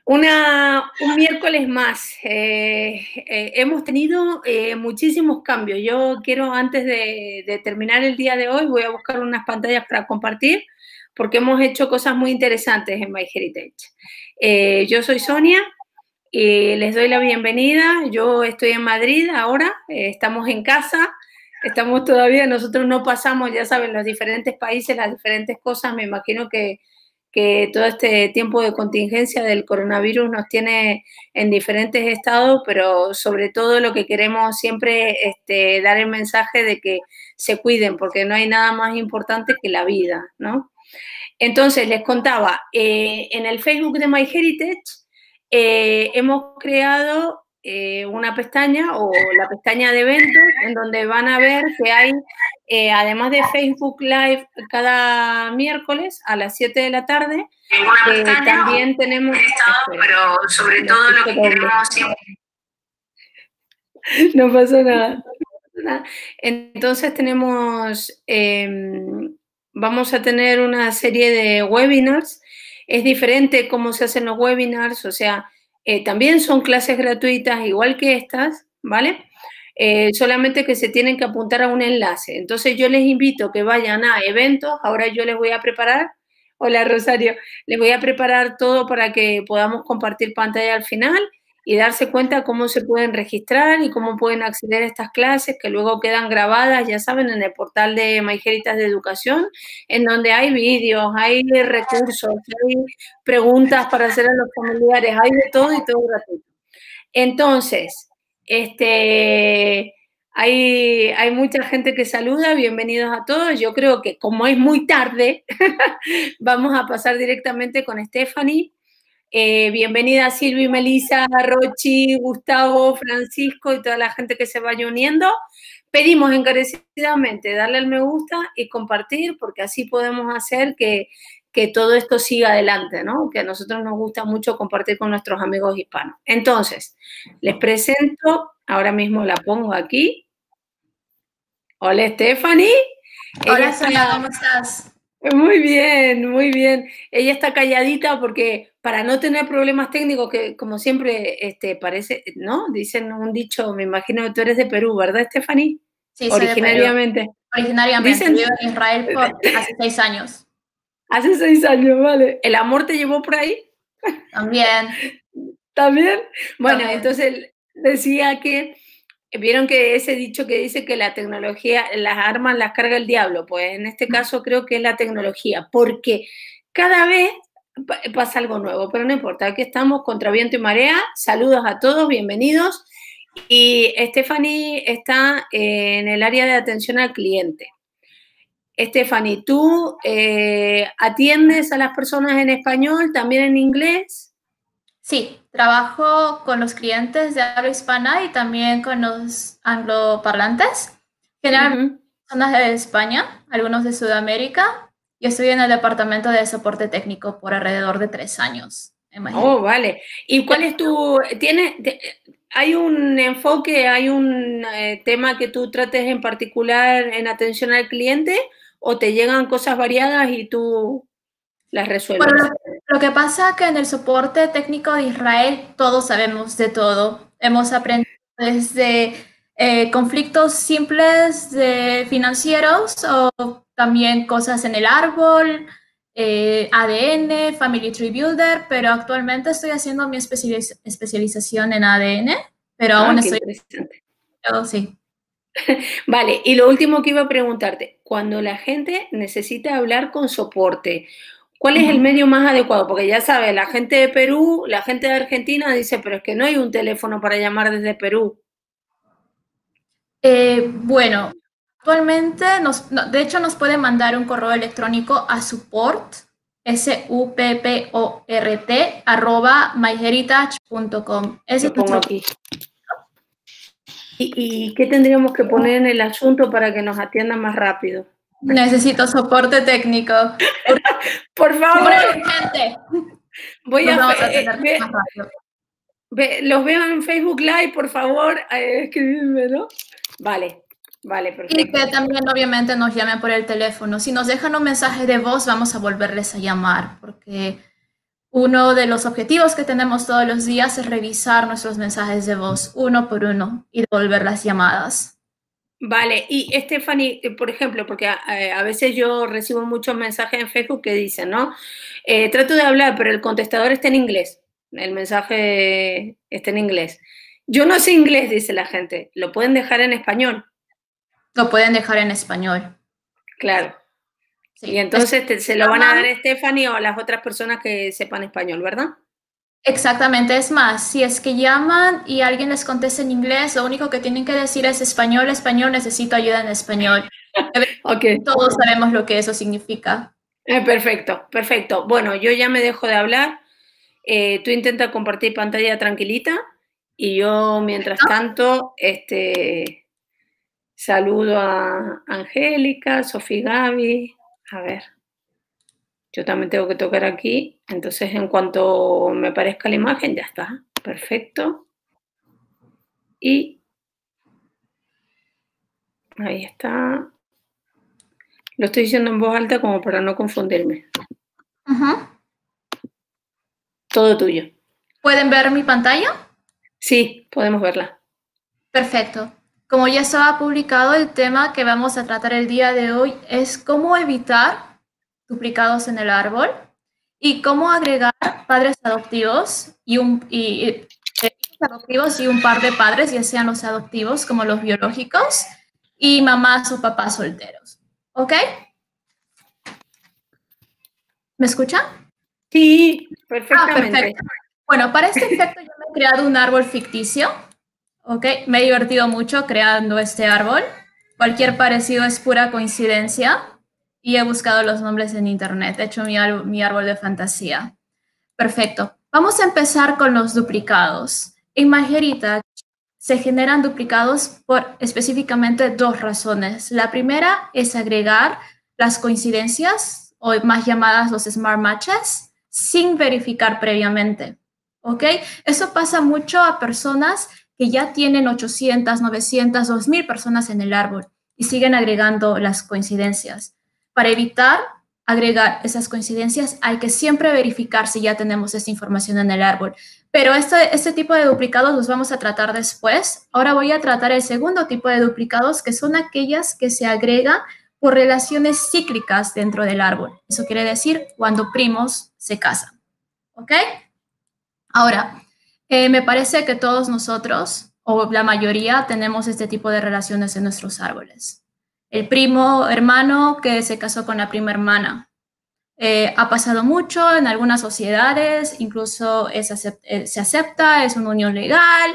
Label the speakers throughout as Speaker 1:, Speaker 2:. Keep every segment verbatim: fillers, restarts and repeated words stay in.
Speaker 1: Una, un miércoles más. Eh, eh, hemos tenido eh, muchísimos cambios. Yo quiero, antes de, de terminar el día de hoy, voy a buscar unas pantallas para compartir, porque hemos hecho cosas muy interesantes en MyHeritage. Eh, yo soy Sonia y les doy la bienvenida. Yo estoy en Madrid ahora, eh, estamos en casa, estamos todavía, nosotros no pasamos, ya saben, los diferentes países, las diferentes cosas. Me imagino que que todo este tiempo de contingencia del coronavirus nos tiene en diferentes estados, pero sobre todo lo que queremos siempre es este, dar el mensaje de que se cuiden, porque no hay nada más importante que la vida, ¿no? Entonces, les contaba, eh, en el Facebook de MyHeritage eh, hemos creado eh, una pestaña, o la pestaña de eventos, en donde van a ver que hay, eh, además de Facebook Live cada miércoles a las siete de la tarde, eh, también tenemos... Estado, pero sobre todo lo que queremos siempre... No pasa nada. Entonces tenemos... Eh, vamos a tener una serie de webinars. Es diferente cómo se hacen los webinars, o sea, eh, también son clases gratuitas, igual que estas, ¿vale? Eh, solamente que se tienen que apuntar a un enlace. Entonces yo les invito a que vayan a eventos. Ahora yo les voy a preparar, hola Rosario, les voy a preparar todo para que podamos compartir pantalla al final y darse cuenta cómo se pueden registrar y cómo pueden acceder a estas clases que luego quedan grabadas, ya saben, en el portal de MyHeritage de Educación, en donde hay vídeos, hay recursos, hay preguntas para hacer a los familiares, hay de todo y todo gratuito. Entonces, este, hay, hay mucha gente que saluda, bienvenidos a todos. Yo creo que como es muy tarde, vamos a pasar directamente con Stephanie. Eh, bienvenida Silvi, Melissa, Rochi, Gustavo, Francisco y toda la gente que se vaya uniendo. Pedimos encarecidamente darle al me gusta y compartir, porque así podemos hacer que, que todo esto siga adelante, ¿no? Que a nosotros nos gusta mucho compartir con nuestros amigos hispanos. Entonces, les presento, ahora mismo la pongo aquí. Hola, Stephanie.
Speaker 2: Hola, Sonia, ¿cómo estás?
Speaker 1: Muy bien, muy bien. Ella está calladita porque para no tener problemas técnicos, que como siempre este, parece, ¿no? Dicen un dicho, me imagino que tú eres de Perú, ¿verdad, Stephanie?
Speaker 2: Sí, soy
Speaker 1: Originariamente.
Speaker 2: de Perú. Originariamente.
Speaker 1: Dicen...
Speaker 2: Vivo en Israel por hace seis años.
Speaker 1: Hace seis años, vale. ¿El amor te llevó por ahí?
Speaker 2: También.
Speaker 1: ¿También? Bueno,
Speaker 2: También.
Speaker 1: Entonces decía que, vieron que ese dicho que dice que la tecnología, las armas las carga el diablo, pues en este caso creo que es la tecnología, porque cada vez pasa algo nuevo, pero no importa, aquí estamos contra viento y marea. Saludos a todos, bienvenidos. Y Stephanie está en el área de atención al cliente. Stephanie, ¿tú eh, atiendes a las personas en español, también en inglés?
Speaker 2: Sí, trabajo con los clientes de habla hispana y también con los angloparlantes. Generalmente uh-huh. Personas de España, algunos de Sudamérica. Yo estoy en el departamento de soporte técnico por alrededor de tres años.
Speaker 1: Oh, vale. ¿Y cuál es tu... ¿Tiene, te, hay un enfoque, hay un eh, tema que tú trates en particular en atención al cliente o te llegan cosas variadas y tú las resuelves?
Speaker 2: Bueno, lo que pasa es que en el soporte técnico de Israel todos sabemos de todo. Hemos aprendido desde eh, conflictos simples de financieros o también cosas en el árbol, eh, A D N, Family Tree Builder, pero actualmente estoy haciendo mi especializ especialización en A D N, pero
Speaker 1: ah,
Speaker 2: aún
Speaker 1: qué
Speaker 2: estoy...
Speaker 1: Interesante.
Speaker 2: Oh, sí.
Speaker 1: Vale, y lo último que iba a preguntarte, cuando la gente necesita hablar con soporte, ¿cuál es el medio más adecuado? Porque ya sabes, la gente de Perú, la gente de Argentina dice, pero es que no hay un teléfono para llamar desde Perú.
Speaker 2: Eh, bueno, actualmente, nos, no, de hecho, nos puede mandar un correo electrónico a support, S U P P O R T, arroba myheritage punto com.
Speaker 1: Lo pongo aquí. ¿Y, ¿Y qué tendríamos que poner en el asunto para que nos atiendan más rápido?
Speaker 2: Necesito soporte técnico.
Speaker 1: Por favor.
Speaker 2: Urgente.
Speaker 1: Voy nos a, a eh, ve, más rápido. Ve, los veo en Facebook Live, por favor, eh, escribidme, ¿no? Vale, vale, perfecto.
Speaker 2: Y que también obviamente nos llamen por el teléfono. Si nos dejan un mensaje de voz, vamos a volverles a llamar, porque Uno de los objetivos que tenemos todos los días es revisar nuestros mensajes de voz uno por uno y devolver las llamadas.
Speaker 1: Vale, y Stephanie, por ejemplo, porque a, a veces yo recibo muchos mensajes en Facebook que dicen, ¿no? Eh, trato de hablar, pero el contestador está en inglés, el mensaje está en inglés. Yo no sé inglés, dice la gente, ¿lo pueden dejar en español?
Speaker 2: Lo pueden dejar en español.
Speaker 1: Claro.
Speaker 2: Sí.
Speaker 1: Y entonces te, se lo van a dar a Stephanie o a las otras personas que sepan español, ¿verdad?
Speaker 2: Exactamente, es más, si es que llaman y alguien les contesta en inglés, lo único que tienen que decir es español, español, necesito ayuda en español.
Speaker 1: Okay.
Speaker 2: Todos sabemos lo que eso significa.
Speaker 1: Eh, perfecto, perfecto. Bueno, yo ya me dejo de hablar. Eh, tú intenta compartir pantalla tranquilita y yo, mientras tanto, este, saludo a Angélica, Sofía, Gaby. A ver, yo también tengo que tocar aquí. Entonces, en cuanto me aparezca la imagen, ya está. Perfecto. Y ahí está. Lo estoy diciendo en voz alta como para no confundirme.
Speaker 2: Uh-huh.
Speaker 1: Todo tuyo.
Speaker 2: ¿Pueden ver mi pantalla?
Speaker 1: Sí, podemos verla.
Speaker 2: Perfecto. Como ya estaba publicado, el tema que vamos a tratar el día de hoy es cómo evitar duplicados en el árbol y cómo agregar padres adoptivos y un, y, y, adoptivos y un par de padres, ya sean los adoptivos como los biológicos, y mamás o papás solteros. ¿Ok? ¿Me escuchan?
Speaker 1: Sí, perfectamente.
Speaker 2: Ah, perfecto. Bueno, para este efecto yo me he creado un árbol ficticio. Ok, me he divertido mucho creando este árbol. Cualquier parecido es pura coincidencia. Y he buscado los nombres en internet. He hecho mi, mi árbol de fantasía. Perfecto. Vamos a empezar con los duplicados. En Margarita se generan duplicados por específicamente dos razones. La primera es agregar las coincidencias, o más llamadas los smart matches, sin verificar previamente. ¿Ok? Eso pasa mucho a personas que ya tienen ochocientas, novecientas, dos mil personas en el árbol y siguen agregando las coincidencias. Para evitar agregar esas coincidencias, hay que siempre verificar si ya tenemos esa información en el árbol. Pero este, este tipo de duplicados los vamos a tratar después. Ahora voy a tratar el segundo tipo de duplicados, que son aquellas que se agregan por relaciones cíclicas dentro del árbol. Eso quiere decir cuando primos se casan. ¿Ok? Ahora, eh, me parece que todos nosotros, o la mayoría, tenemos este tipo de relaciones en nuestros árboles. El primo hermano que se casó con la prima hermana. Eh, ha pasado mucho en algunas sociedades, incluso es acept eh, se acepta, es una unión legal.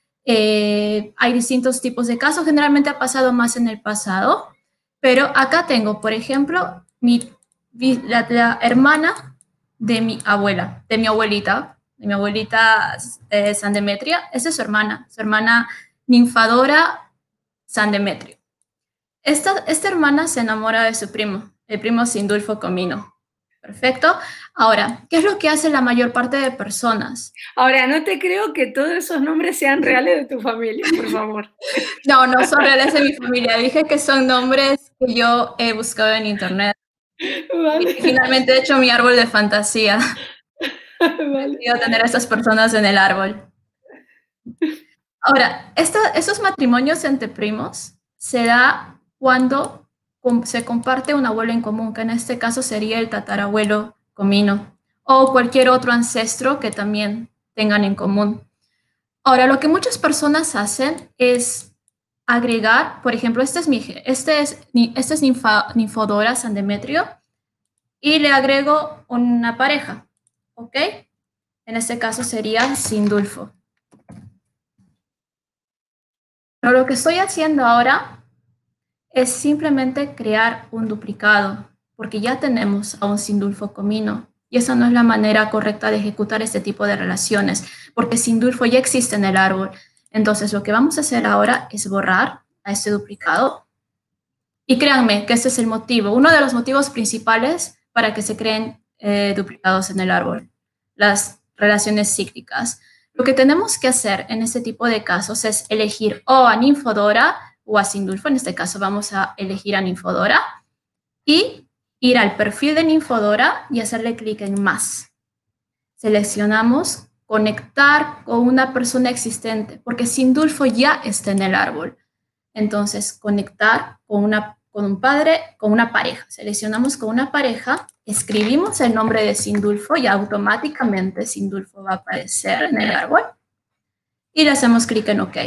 Speaker 2: Eh, hay distintos tipos de casos, generalmente ha pasado más en el pasado, pero acá tengo, por ejemplo, mi, la, la hermana de mi abuela, de mi abuelita, de mi abuelita eh, San Demetria, esa es su hermana, su hermana Ninfadora San Demetrio. Esta, esta hermana se enamora de su primo, el primo Sindulfo Comino. Perfecto. Ahora, ¿qué es lo que hace la mayor parte de personas?
Speaker 1: Ahora, no te creo que todos esos nombres sean reales de tu familia, por favor.
Speaker 2: No, no son reales de mi familia. Dije que son nombres que yo he buscado en internet. Vale. Y finalmente he hecho mi árbol de fantasía. Vale. Quiero tener a esas personas en el árbol. Ahora, esta, estos matrimonios entre primos se da cuando se comparte un abuelo en común, que en este caso sería el tatarabuelo comino, o cualquier otro ancestro que también tengan en común. Ahora, lo que muchas personas hacen es agregar, por ejemplo, este es, mi, este es, este es Ninfa, Ninfodora San Demetrio, y le agrego una pareja, ¿ok? En este caso sería Sindulfo. Pero lo que estoy haciendo ahora es simplemente crear un duplicado, porque ya tenemos a un Sindulfo comino, y esa no es la manera correcta de ejecutar este tipo de relaciones, porque Sindulfo ya existe en el árbol. Entonces, lo que vamos a hacer ahora es borrar a este duplicado. Y créanme que este es el motivo, uno de los motivos principales para que se creen eh, duplicados en el árbol, las relaciones cíclicas. Lo que tenemos que hacer en este tipo de casos es elegir o a Ninfodora o a Sindulfo. En este caso vamos a elegir a Ninfodora y ir al perfil de Ninfodora y hacerle clic en más. seleccionamos conectar con una persona existente, porque Sindulfo ya está en el árbol. Entonces, conectar con, una, con un padre, con una pareja. Seleccionamos con una pareja, escribimos el nombre de Sindulfo y automáticamente Sindulfo va a aparecer en el árbol y le hacemos clic en OK.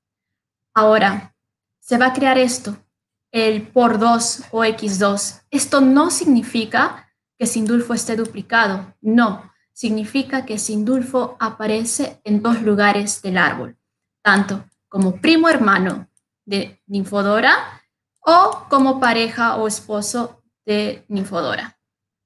Speaker 2: Ahora, se va a crear esto, el por dos o equis dos. Esto no significa que Sindulfo esté duplicado, no. Significa que Sindulfo aparece en dos lugares del árbol, tanto como primo hermano de Ninfodora o como pareja o esposo de Ninfodora.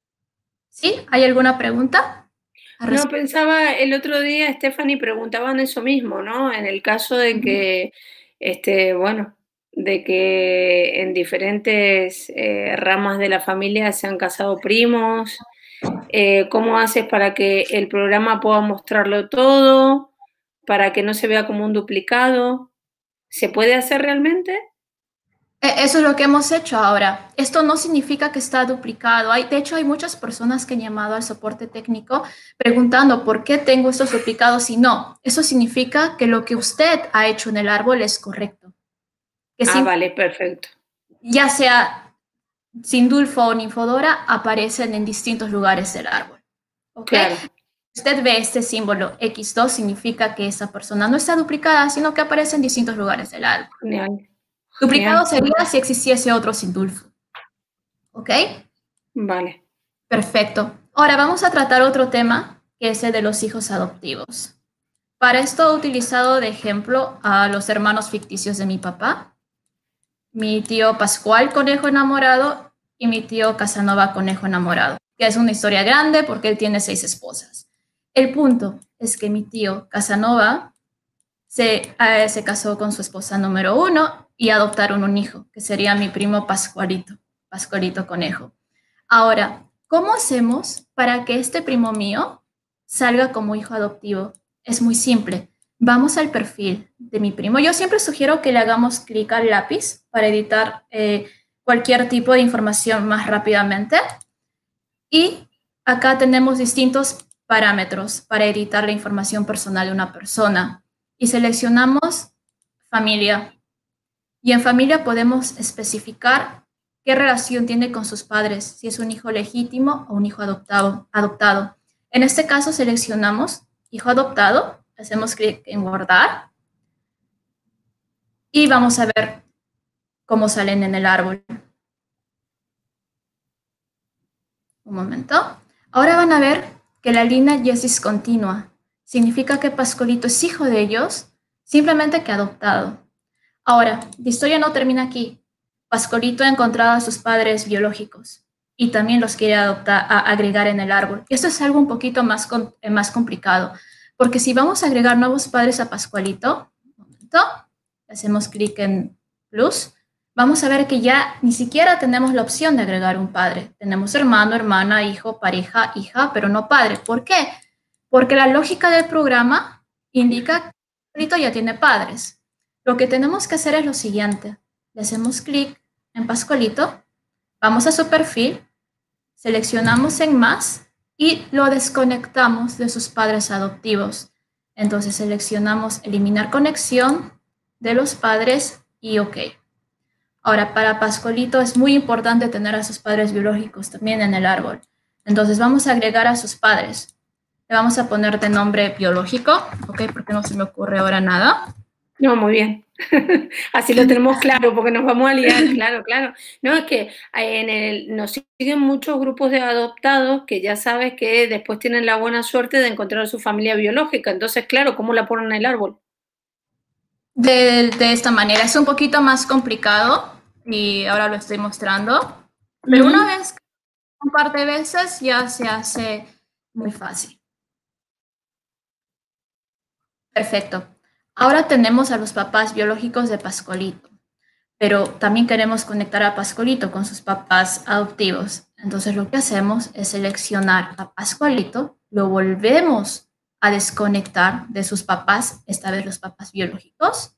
Speaker 2: ¿Sí? ¿Hay alguna pregunta?
Speaker 1: No, pensaba el otro día, Stephanie, preguntaban eso mismo, ¿no? En el caso de que, este, bueno, de que en diferentes eh, ramas de la familia se han casado primos, eh, ¿cómo haces para que el programa pueda mostrarlo todo, para que no se vea como un duplicado? ¿Se puede hacer realmente?
Speaker 2: Eso es lo que hemos hecho ahora. Esto no significa que está duplicado. Hay, de hecho, hay muchas personas que han llamado al soporte técnico preguntando por qué tengo estos duplicados y no. Eso significa que lo que usted ha hecho en el árbol es correcto. Que
Speaker 1: ah, vale, perfecto.
Speaker 2: Ya sea Sindulfo o Ninfodora, aparecen en distintos lugares del árbol. ¿Okay? Claro. Usted ve este símbolo equis dos, significa que esa persona no está duplicada, sino que aparece en distintos lugares del árbol.
Speaker 1: Genial.
Speaker 2: Duplicado Genial. Sería si existiese otro Sindulfo. ¿Ok?
Speaker 1: Vale.
Speaker 2: Perfecto. Ahora vamos a tratar otro tema, que es el de los hijos adoptivos. Para esto he utilizado de ejemplo a los hermanos ficticios de mi papá, mi tío Pascual Conejo Enamorado y mi tío Casanova Conejo Enamorado, que es una historia grande porque él tiene seis esposas. El punto es que mi tío Casanova se, eh, se casó con su esposa número uno y adoptaron un hijo, que sería mi primo Pascualito, Pascualito Conejo. Ahora, ¿cómo hacemos para que este primo mío salga como hijo adoptivo? Es muy simple. Vamos al perfil de mi primo. Yo siempre sugiero que le hagamos clic al lápiz para editar eh, cualquier tipo de información más rápidamente. Y acá tenemos distintos parámetros para editar la información personal de una persona. Y seleccionamos familia. Y en familia podemos especificar qué relación tiene con sus padres, si es un hijo legítimo o un hijo adoptado. adoptado. En este caso seleccionamos hijo adoptado, hacemos clic en guardar y vamos a ver cómo salen en el árbol. Un momento. Ahora van a ver que la línea ya es discontinua. Significa que Pascualito es hijo de ellos, simplemente que adoptado. Ahora, la historia no termina aquí. Pascualito ha encontrado a sus padres biológicos y también los quiere adoptar, a agregar en el árbol. Esto es algo un poquito más, más complicado, porque si vamos a agregar nuevos padres a Pascualito, un momento, hacemos clic en plus, vamos a ver que ya ni siquiera tenemos la opción de agregar un padre. Tenemos hermano, hermana, hijo, pareja, hija, pero no padre. ¿Por qué? Porque la lógica del programa indica que Pascualito ya tiene padres. Lo que tenemos que hacer es lo siguiente. Le hacemos clic en Pascualito, vamos a su perfil, seleccionamos en más y lo desconectamos de sus padres adoptivos. Entonces seleccionamos eliminar conexión de los padres y OK. Ahora, para Pascualito es muy importante tener a sus padres biológicos también en el árbol. Entonces vamos a agregar a sus padres. Le vamos a poner de nombre biológico, ¿ok? Porque no se me ocurre ahora nada.
Speaker 1: No, muy bien. Así lo tenemos claro, porque nos vamos a liar, claro, claro. No, es que en el, nos siguen muchos grupos de adoptados que ya sabes que después tienen la buena suerte de encontrar a su familia biológica. Entonces, claro, ¿cómo la ponen en el árbol?
Speaker 2: De, de esta manera. Es un poquito más complicado y ahora lo estoy mostrando. Pero uh-huh. Una vez, un par de veces, ya se hace muy fácil. Perfecto. Ahora tenemos a los papás biológicos de Pascualito, pero también queremos conectar a Pascualito con sus papás adoptivos. Entonces lo que hacemos es seleccionar a Pascualito, lo volvemos a desconectar de sus papás, esta vez los papás biológicos.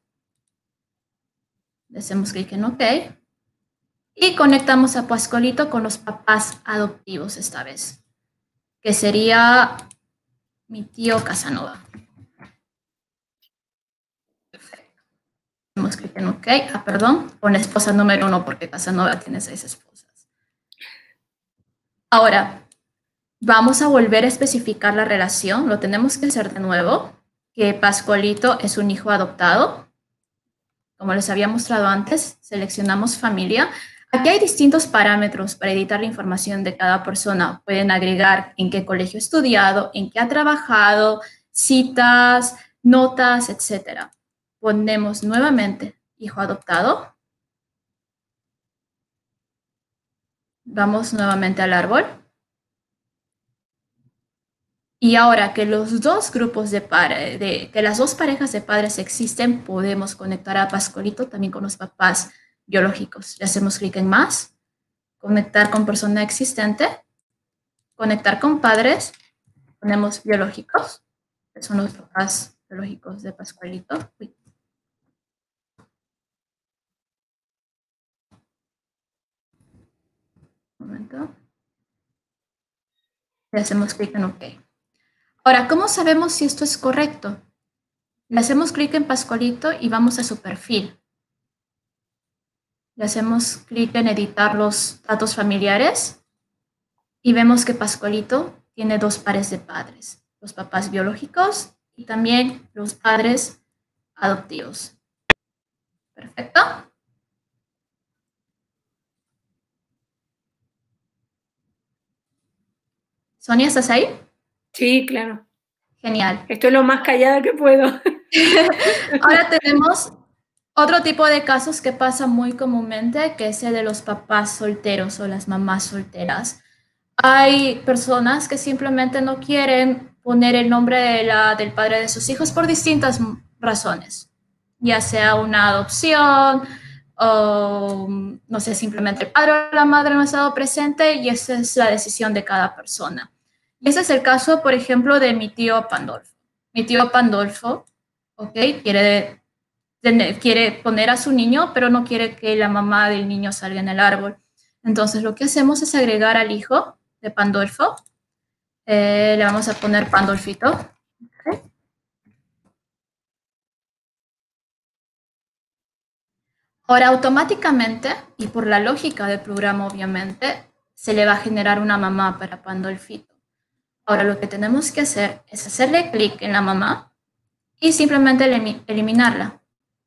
Speaker 2: Le hacemos clic en OK. Y conectamos a Pascualito con los papás adoptivos esta vez, que sería mi tío Casanova. Perfecto. Hacemos clic en OK. Ah, perdón, pon esposa número uno porque Casanova tiene seis esposas. Ahora, vamos a volver a especificar la relación. Lo tenemos que hacer de nuevo, que Pascualito es un hijo adoptado. Como les había mostrado antes, seleccionamos familia. Aquí hay distintos parámetros para editar la información de cada persona. Pueden agregar en qué colegio ha estudiado, en qué ha trabajado, citas, notas, etcétera. Ponemos nuevamente hijo adoptado. Vamos nuevamente al árbol. Y ahora que los dos grupos de padres, de, que las dos parejas de padres existen, podemos conectar a Pascualito también con los papás biológicos. Le hacemos clic en más, conectar con persona existente, conectar con padres, ponemos biológicos, que son los papás biológicos de Pascualito. Uy. Un momento. Le hacemos clic en OK. Ahora, ¿cómo sabemos si esto es correcto? Le hacemos clic en Pascualito y vamos a su perfil. Le hacemos clic en editar los datos familiares y vemos que Pascualito tiene dos pares de padres, los papás biológicos y también los padres adoptivos. Perfecto. Sonia, ¿estás ahí?
Speaker 1: Sí, claro.
Speaker 2: Genial.
Speaker 1: Estoy lo más callada que puedo.
Speaker 2: Ahora tenemos otro tipo de casos que pasa muy comúnmente, que es el de los papás solteros o las mamás solteras. Hay personas que simplemente no quieren poner el nombre de la, del padre de sus hijos por distintas razones, ya sea una adopción o, no sé, simplemente el padre o la madre no ha estado presente y esa es la decisión de cada persona. Y ese es el caso, por ejemplo, de mi tío Pandolfo. Mi tío Pandolfo, ¿ok? Quiere, quiere poner a su niño, pero no quiere que la mamá del niño salga en el árbol. Entonces, lo que hacemos es agregar al hijo de Pandolfo. Eh, le vamos a poner Pandolfito. Okay. Ahora, automáticamente, y por la lógica del programa, obviamente, se le va a generar una mamá para Pandolfito. Ahora, lo que tenemos que hacer es hacerle clic en la mamá y simplemente elim- eliminarla.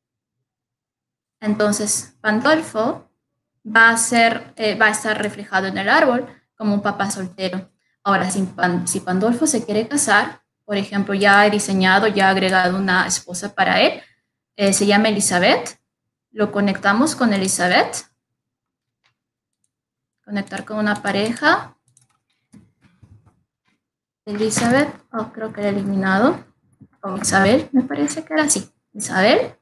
Speaker 2: Entonces, Pandolfo va a, ser, eh, va a estar reflejado en el árbol como un papá soltero. Ahora, si, Pan, si Pandolfo se quiere casar, por ejemplo, ya he diseñado, ya he agregado una esposa para él, eh, se llama Elizabeth, lo conectamos con Elizabeth, conectar con una pareja, Elizabeth, oh, creo que era eliminado, o Isabel, me parece que era así, Isabel,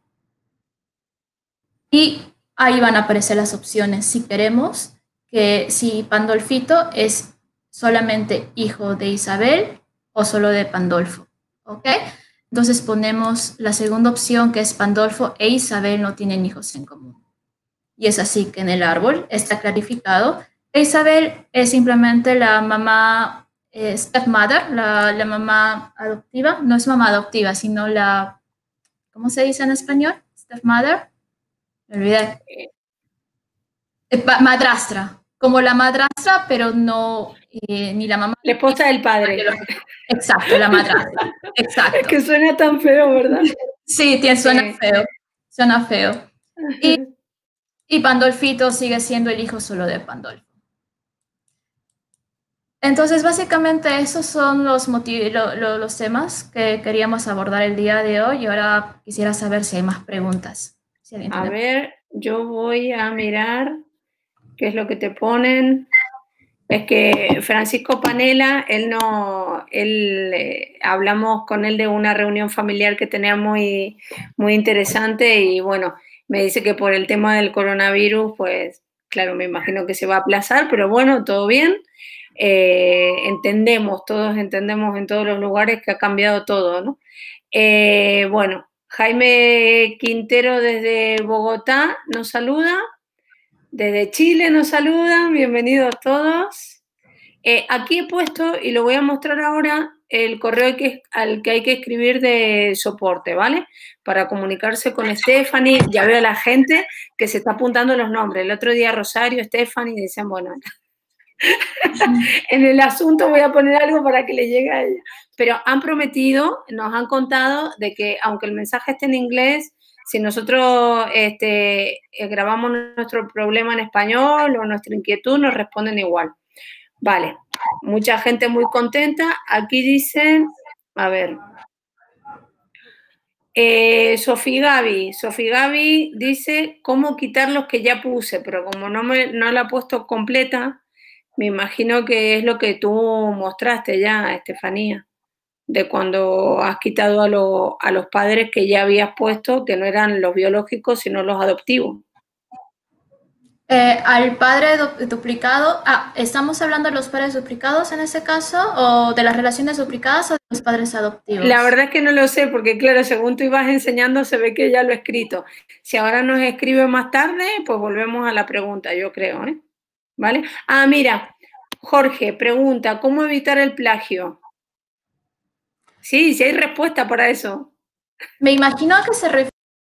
Speaker 2: y ahí van a aparecer las opciones, si queremos que si Pandolfito es solamente hijo de Isabel o solo de Pandolfo, ¿ok? Entonces ponemos la segunda opción, que es Pandolfo e Isabel no tienen hijos en común. Y es así que en el árbol está clarificado. Isabel es simplemente la mamá eh, stepmother, la, la mamá adoptiva. No es mamá adoptiva, sino la, ¿cómo se dice en español? Stepmother. Me olvidé. Eh, madrastra. Como la madrastra, pero no eh, ni la mamá.
Speaker 1: La esposa del padre.
Speaker 2: Exacto, la madrastra. Exacto.
Speaker 1: Es que suena tan feo, ¿verdad?
Speaker 2: Sí, tiene, suena sí. feo. Suena feo. Y, y Pandolfito sigue siendo el hijo solo de Pandolfo. Entonces, básicamente, esos son los, lo, lo, los temas que queríamos abordar el día de hoy. Y ahora quisiera saber si hay más preguntas. Si
Speaker 1: a ver, yo voy a mirar qué es lo que te ponen. Es que Francisco Panela, él no, él, eh, hablamos con él de una reunión familiar que tenía muy, muy interesante y bueno, me dice que por el tema del coronavirus, pues claro, me imagino que se va a aplazar, pero bueno, todo bien. Eh, entendemos, todos entendemos en todos los lugares que ha cambiado todo, ¿no? Eh, bueno, Jaime Quintero desde Bogotá nos saluda. Desde Chile nos saludan, bienvenidos todos. Eh, aquí he puesto, y lo voy a mostrar ahora, el correo que, al que hay que escribir de soporte, ¿vale? Para comunicarse con Stephanie. Ya veo a la gente que se está apuntando los nombres. El otro día Rosario, Stephanie, dicen, bueno, en el asunto voy a poner algo para que le llegue a ella. Pero han prometido, nos han contado de que aunque el mensaje esté en inglés, si nosotros este, grabamos nuestro problema en español o nuestra inquietud, nos responden igual. Vale, mucha gente muy contenta. Aquí dicen, a ver, eh, Sofi Gaby, Sofi Gaby dice cómo quitar los que ya puse, pero como no, me, no la he puesto completa, me imagino que es lo que tú mostraste ya, Estefanía, de cuando has quitado a, lo, a los padres que ya habías puesto, que no eran los biológicos, sino los adoptivos.
Speaker 2: Eh, al padre du duplicado, ah, ¿estamos hablando de los padres duplicados en ese caso, o de las relaciones duplicadas o de los padres adoptivos?
Speaker 1: La verdad es que no lo sé, porque claro, según tú ibas enseñando, se ve que ya lo he escrito. Si ahora nos escribe más tarde, pues volvemos a la pregunta, yo creo, ¿eh? ¿Vale? Ah, mira, Jorge pregunta, ¿cómo evitar el plagio? Sí, sí hay respuesta para eso.
Speaker 2: Me imagino que se refiere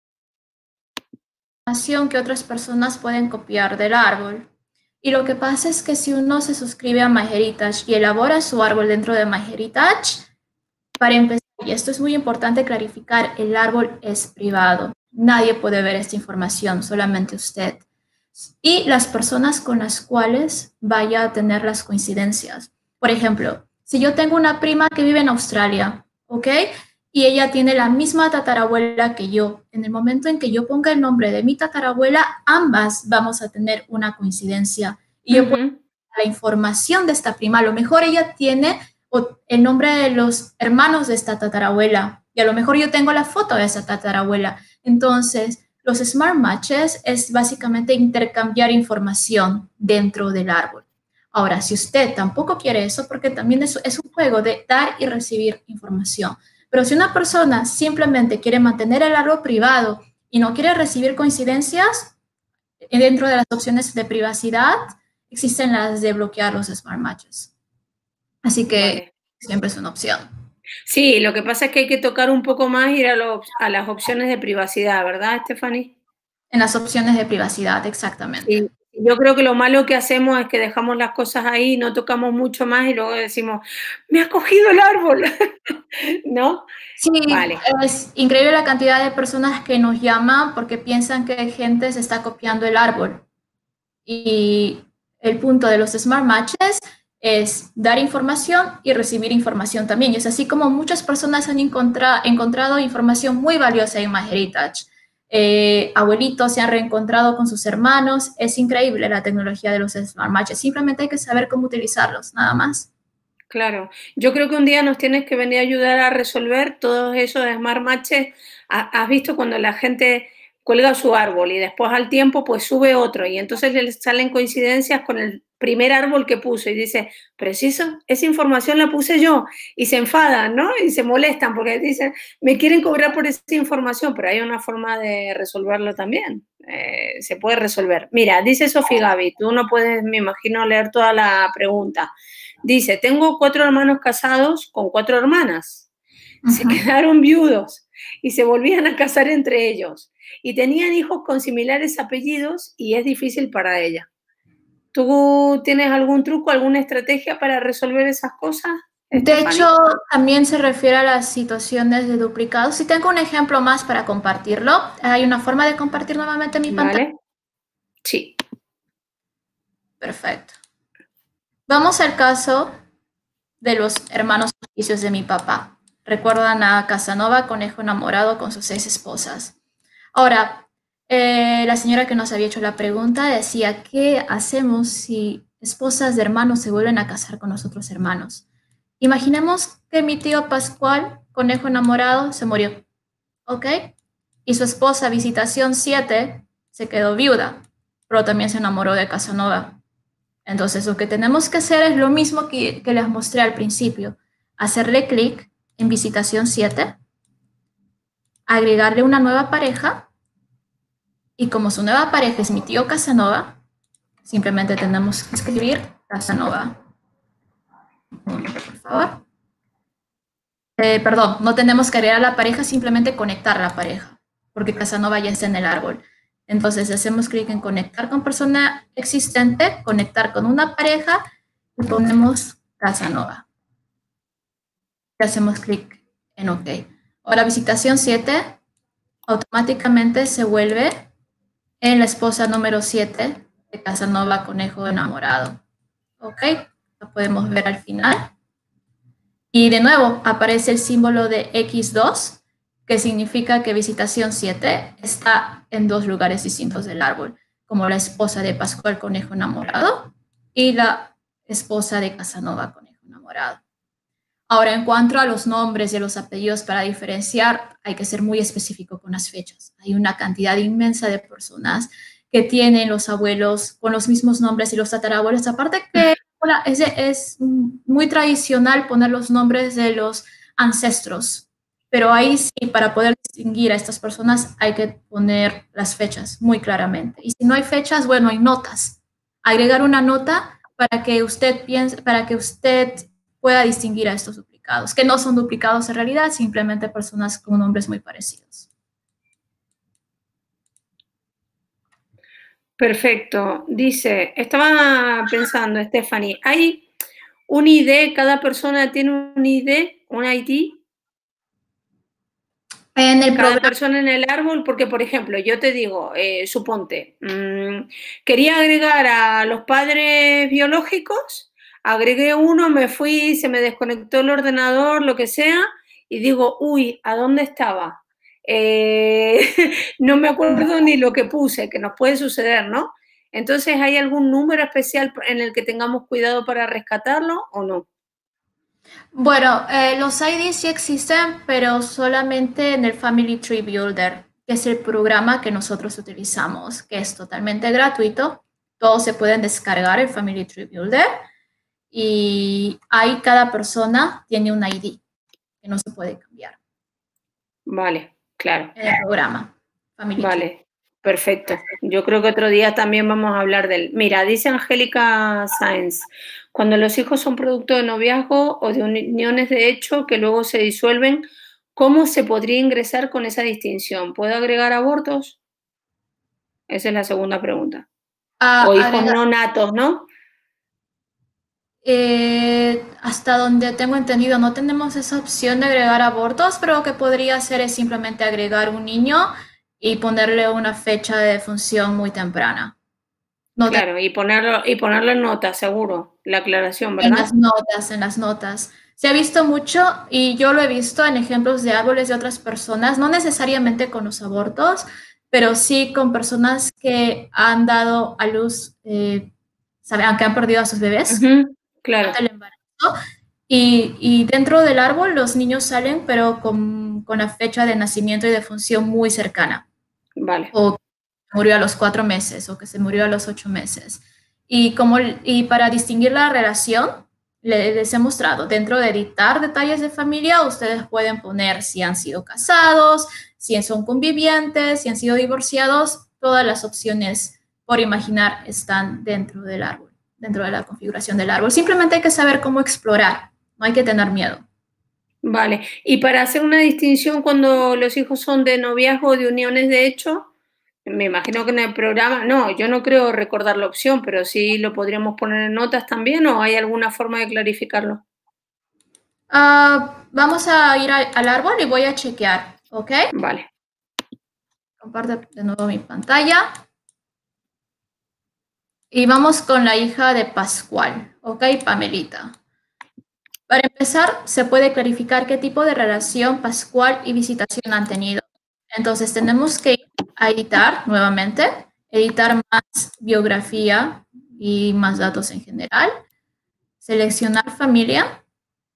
Speaker 2: a la información que otras personas pueden copiar del árbol. Y lo que pasa es que si uno se suscribe a MyHeritage y elabora su árbol dentro de MyHeritage, para empezar, y esto es muy importante clarificar, el árbol es privado. Nadie puede ver esta información, solamente usted. Y las personas con las cuales vaya a tener las coincidencias. Por ejemplo, si yo tengo una prima que vive en Australia, ¿ok? Y ella tiene la misma tatarabuela que yo. En el momento en que yo ponga el nombre de mi tatarabuela, ambas vamos a tener una coincidencia. Y yo uh-huh. puedo la información de esta prima. A lo mejor ella tiene el nombre de los hermanos de esta tatarabuela. Y a lo mejor yo tengo la foto de esa tatarabuela. Entonces, los Smart Matches es básicamente intercambiar información dentro del árbol. Ahora, si usted tampoco quiere eso, porque también es, es un juego de dar y recibir información. Pero si una persona simplemente quiere mantener el árbol privado y no quiere recibir coincidencias, dentro de las opciones de privacidad existen las de bloquear los Smart Matches. Así que vale. Siempre es una opción.
Speaker 1: Sí, lo que pasa es que hay que tocar un poco más y ir a, lo, a las opciones de privacidad, ¿verdad, Stephanie?
Speaker 2: En las opciones de privacidad, exactamente.
Speaker 1: Sí. Yo creo que lo malo que hacemos es que dejamos las cosas ahí, no tocamos mucho más y luego decimos, me ha cogido el árbol, ¿no?
Speaker 2: Sí, vale. Es increíble la cantidad de personas que nos llaman porque piensan que gente se está copiando el árbol. Y el punto de los Smart Matches es dar información y recibir información también. Y es así como muchas personas han encontra encontrado información muy valiosa en MyHeritage. Eh, abuelitos se han reencontrado con sus hermanos. Es increíble la tecnología de los Smart Matches. Simplemente hay que saber cómo utilizarlos, nada más.
Speaker 1: Claro. Yo creo que un día nos tienes que venir a ayudar a resolver todos esos Smart Matches. Has visto cuando la gente cuelga su árbol y después al tiempo pues sube otro y entonces le salen coincidencias con el primer árbol que puso y dice, pero si eso, esa información la puse yo, y se enfadan, ¿no? Y se molestan porque dicen, me quieren cobrar por esa información, pero hay una forma de resolverlo también, eh, se puede resolver. Mira, dice Sofi Gaby, tú no puedes, me imagino, leer toda la pregunta. Dice, tengo cuatro hermanos casados con cuatro hermanas, uh-huh. Se quedaron viudos y se volvían a casar entre ellos. Y tenían hijos con similares apellidos y es difícil para ella. ¿Tú tienes algún truco, alguna estrategia para resolver esas cosas?
Speaker 2: De hecho, también se refiere a las situaciones de duplicados. Si tengo un ejemplo más para compartirlo, ¿hay una forma de compartir nuevamente mi pantalla?
Speaker 1: Vale. Sí.
Speaker 2: Perfecto. Vamos al caso de los hermanos ficticios de mi papá. Recuerdan a Casanova, conejo enamorado con sus seis esposas. Ahora, eh, la señora que nos había hecho la pregunta decía, ¿qué hacemos si esposas de hermanos se vuelven a casar con los otros hermanos? Imaginemos que mi tío Pascual, conejo enamorado, se murió, ¿ok? Y su esposa, visitación siete, se quedó viuda, pero también se enamoró de Casanova. Entonces, lo que tenemos que hacer es lo mismo que, que les mostré al principio. Hacerle clic en visitación siete, agregarle una nueva pareja, y como su nueva pareja es mi tío Casanova, simplemente tenemos que escribir Casanova. Un momento, por favor. Eh, perdón, no tenemos que agregar a la pareja, simplemente conectar a la pareja, porque Casanova ya está en el árbol. Entonces hacemos clic en conectar con persona existente, conectar con una pareja y ponemos Casanova. Y hacemos clic en OK. Ahora visitación siete automáticamente se vuelve en la esposa número siete de Casanova Conejo Enamorado. OK, lo podemos ver al final. Y de nuevo aparece el símbolo de equis dos, que significa que visitación siete está en dos lugares distintos del árbol, como la esposa de Pascual Conejo Enamorado y la esposa de Casanova Conejo Enamorado. Ahora, en cuanto a los nombres y a los apellidos para diferenciar, hay que ser muy específico con las fechas. Hay una cantidad inmensa de personas que tienen los abuelos con los mismos nombres y los tatarabuelos. Aparte que es, es muy tradicional poner los nombres de los ancestros, pero ahí sí, para poder distinguir a estas personas hay que poner las fechas muy claramente. Y si no hay fechas, bueno, hay notas. Agregar una nota para que usted piense, para que usted pueda distinguir a estos duplicados, que no son duplicados en realidad, simplemente personas con nombres muy parecidos.
Speaker 1: Perfecto. Dice, estaba pensando, Stephanie, ¿hay un I D? ¿Cada persona tiene un I D, un I D?
Speaker 2: En el
Speaker 1: Cada
Speaker 2: programa,
Speaker 1: persona en el árbol, porque por ejemplo, yo te digo, eh, suponte, mmm, quería agregar a los padres biológicos, agregué uno, me fui, se me desconectó el ordenador, lo que sea, y digo, uy, ¿a dónde estaba? Eh, no me acuerdo ni lo que puse, que nos puede suceder, ¿no? Entonces, ¿hay algún número especial en el que tengamos cuidado para rescatarlo o no?
Speaker 2: bueno, eh, los I Ds sí existen, pero solamente en el Family Tree Builder, que es el programa que nosotros utilizamos, que es totalmente gratuito. Todos se pueden descargar el Family Tree Builder y ahí cada persona tiene un I D que no se puede cambiar.
Speaker 1: Vale, claro.
Speaker 2: En el programa Family Tree.
Speaker 1: Vale, perfecto. Yo creo que otro día también vamos a hablar del... Mira, dice Angélica Sáenz, cuando los hijos son producto de noviazgo o de uniones de hecho que luego se disuelven, ¿cómo se podría ingresar con esa distinción? ¿Puedo agregar abortos? Esa es la segunda pregunta.
Speaker 2: Ah,
Speaker 1: O hijos
Speaker 2: agrega-
Speaker 1: no natos, ¿no?
Speaker 2: Eh, hasta donde tengo entendido, no tenemos esa opción de agregar abortos, pero lo que podría hacer es simplemente agregar un niño y ponerle una fecha de defunción muy temprana. No te-
Speaker 1: Claro, y ponerlo, y ponerlo en nota, seguro, la aclaración,
Speaker 2: en
Speaker 1: ¿verdad?
Speaker 2: las notas, en las notas. Se ha visto mucho y yo lo he visto en ejemplos de árboles de otras personas, no necesariamente con los abortos, pero sí con personas que han dado a luz, eh, saben, que han perdido a sus bebés
Speaker 1: Ujú, claro,
Speaker 2: durante el embarazo. Y, y dentro del árbol los niños salen, pero con, con la fecha de nacimiento y defunción muy cercana.
Speaker 1: vale.
Speaker 2: O que murió a los cuatro meses o que se murió a los ocho meses. Y, como, y para distinguir la relación, le- les he mostrado, dentro de editar detalles de familia, ustedes pueden poner si han sido casados, si son convivientes, si han sido divorciados, todas las opciones por imaginar están dentro del árbol, dentro de la configuración del árbol. Simplemente hay que saber cómo explorar, no hay que tener miedo.
Speaker 1: Vale. Y para hacer una distinción cuando los hijos son de noviazgo o de uniones de hecho, me imagino que en el programa, no, yo no creo recordar la opción, pero sí lo podríamos poner en notas también o hay alguna forma de clarificarlo.
Speaker 2: Uh, vamos a ir a, al árbol y voy a chequear, ¿ok?
Speaker 1: Vale.
Speaker 2: Comparto de nuevo mi pantalla. Y vamos con la hija de Pascual, ¿ok? Pamelita. Para empezar, se puede clarificar qué tipo de relación Pascual y visitación han tenido. Entonces, tenemos que ir a editar nuevamente, editar más biografía y más datos en general, seleccionar familia.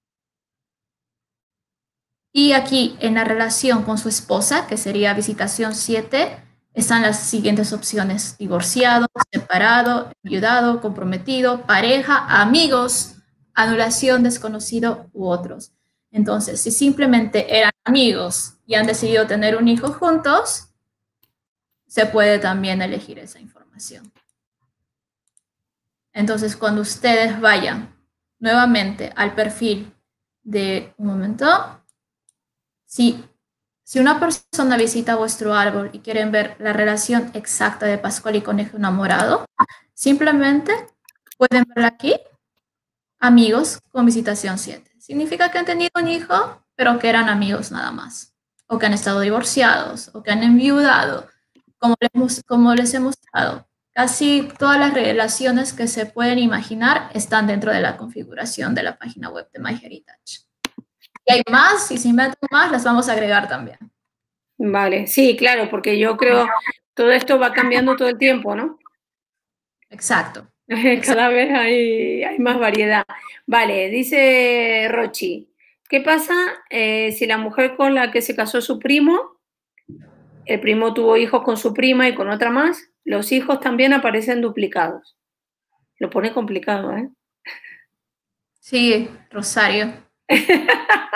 Speaker 2: Y aquí, en la relación con su esposa, que sería visitación siete, están las siguientes opciones: divorciado, separado, enviudado, comprometido, pareja, amigos, anulación, desconocido u otros. Entonces, si simplemente eran amigos y han decidido tener un hijo juntos, se puede también elegir esa información. Entonces, cuando ustedes vayan nuevamente al perfil de, un momento, si, si una persona visita vuestro árbol y quieren ver la relación exacta de Pascual y Conejo Enamorado, simplemente pueden verla aquí, amigos con visitación siete. Significa que han tenido un hijo, pero que eran amigos nada más, o que han estado divorciados, o que han enviudado, como les, hemos- como les he mostrado. Casi todas las relaciones que se pueden imaginar están dentro de la configuración de la página web de MyHeritage. Y hay más, y si inventan más, las vamos a agregar también.
Speaker 1: Vale, sí, claro, porque yo creo todo esto va cambiando todo el tiempo, ¿no?
Speaker 2: Exacto.
Speaker 1: Cada vez hay, hay más variedad. Vale, dice Rochi, ¿qué pasa eh, si la mujer con la que se casó su primo, el primo tuvo hijos con su prima y con otra más, los hijos también aparecen duplicados? Lo pone complicado, ¿eh?
Speaker 2: Sí, Rosario. ¿Qué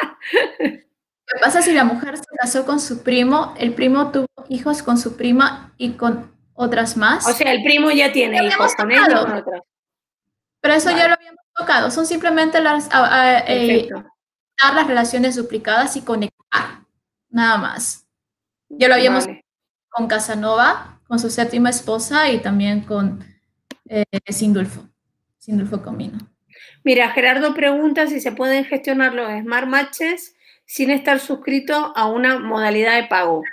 Speaker 2: pasa si la mujer se casó con su primo, el primo tuvo hijos con su prima y con otras más?
Speaker 1: O sea, el primo ya
Speaker 2: Ya
Speaker 1: tiene hijos
Speaker 2: habíamos
Speaker 1: con ella y con
Speaker 2: tocado,
Speaker 1: otras.
Speaker 2: pero eso ya
Speaker 1: Vale,
Speaker 2: lo habíamos tocado. Son simplemente las, a- a- eh,
Speaker 1: perfecto.
Speaker 2: dar las relaciones duplicadas y conectar, nada más. Ya lo habíamos
Speaker 1: Vale.
Speaker 2: con Casanova, con su séptima esposa y también con eh, Sindulfo, Sindulfo Comino.
Speaker 1: Mira, Gerardo pregunta si se pueden gestionar los Smart Matches sin estar suscrito a una modalidad de pago.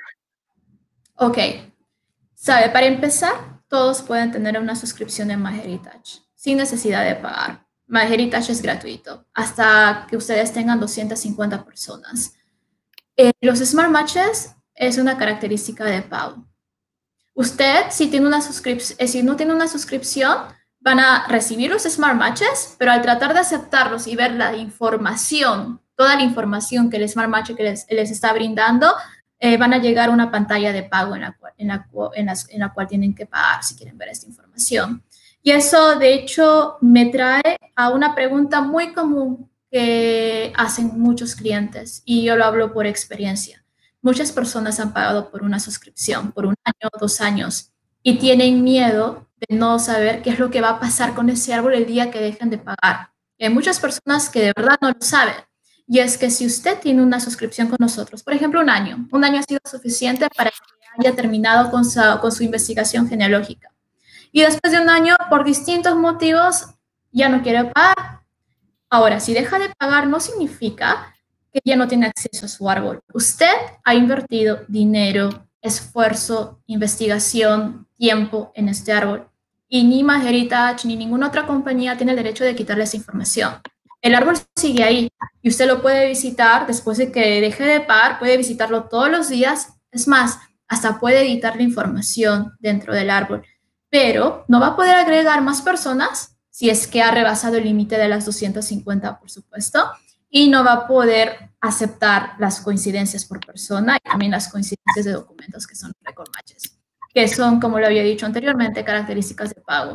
Speaker 2: Ok, sabe, para empezar, todos pueden tener una suscripción en MyHeritage sin necesidad de pagar. MyHeritage es gratuito hasta que ustedes tengan doscientas cincuenta personas. Eh, los Smart Matches es una característica de pago. Usted, si, tiene una suscrip- eh, si no tiene una suscripción, van a recibir los Smart Matches, pero al tratar de aceptarlos y ver la información, toda la información que el Smart Match que les, les está brindando, eh, van a llegar a una pantalla de pago en la, cual, en, la, en, las, en la cual tienen que pagar si quieren ver esta información. Y eso, de hecho, me trae a una pregunta muy común que hacen muchos clientes, y yo lo hablo por experiencia. Muchas personas han pagado por una suscripción por un año o dos años y tienen miedo de no saber qué es lo que va a pasar con ese árbol el día que dejen de pagar. Y hay muchas personas que de verdad no lo saben. Y es que si usted tiene una suscripción con nosotros, por ejemplo, un año, un año ha sido suficiente para que haya terminado con su, con su investigación genealógica. Y después de un año, por distintos motivos, ya no quiere pagar. Ahora, si deja de pagar, no significa que ya no tiene acceso a su árbol. Usted ha invertido dinero, esfuerzo, investigación, tiempo en este árbol. Y ni MyHeritage ni ninguna otra compañía tiene el derecho de quitarle esa información. El árbol sigue ahí y usted lo puede visitar después de que deje de pagar, puede visitarlo todos los días. Es más, hasta puede editar la información dentro del árbol. Pero no va a poder agregar más personas si es que ha rebasado el límite de las doscientas cincuenta, por supuesto, y no va a poder aceptar las coincidencias por persona y también las coincidencias de documentos que son record matches, que son, como lo había dicho anteriormente, características de pago.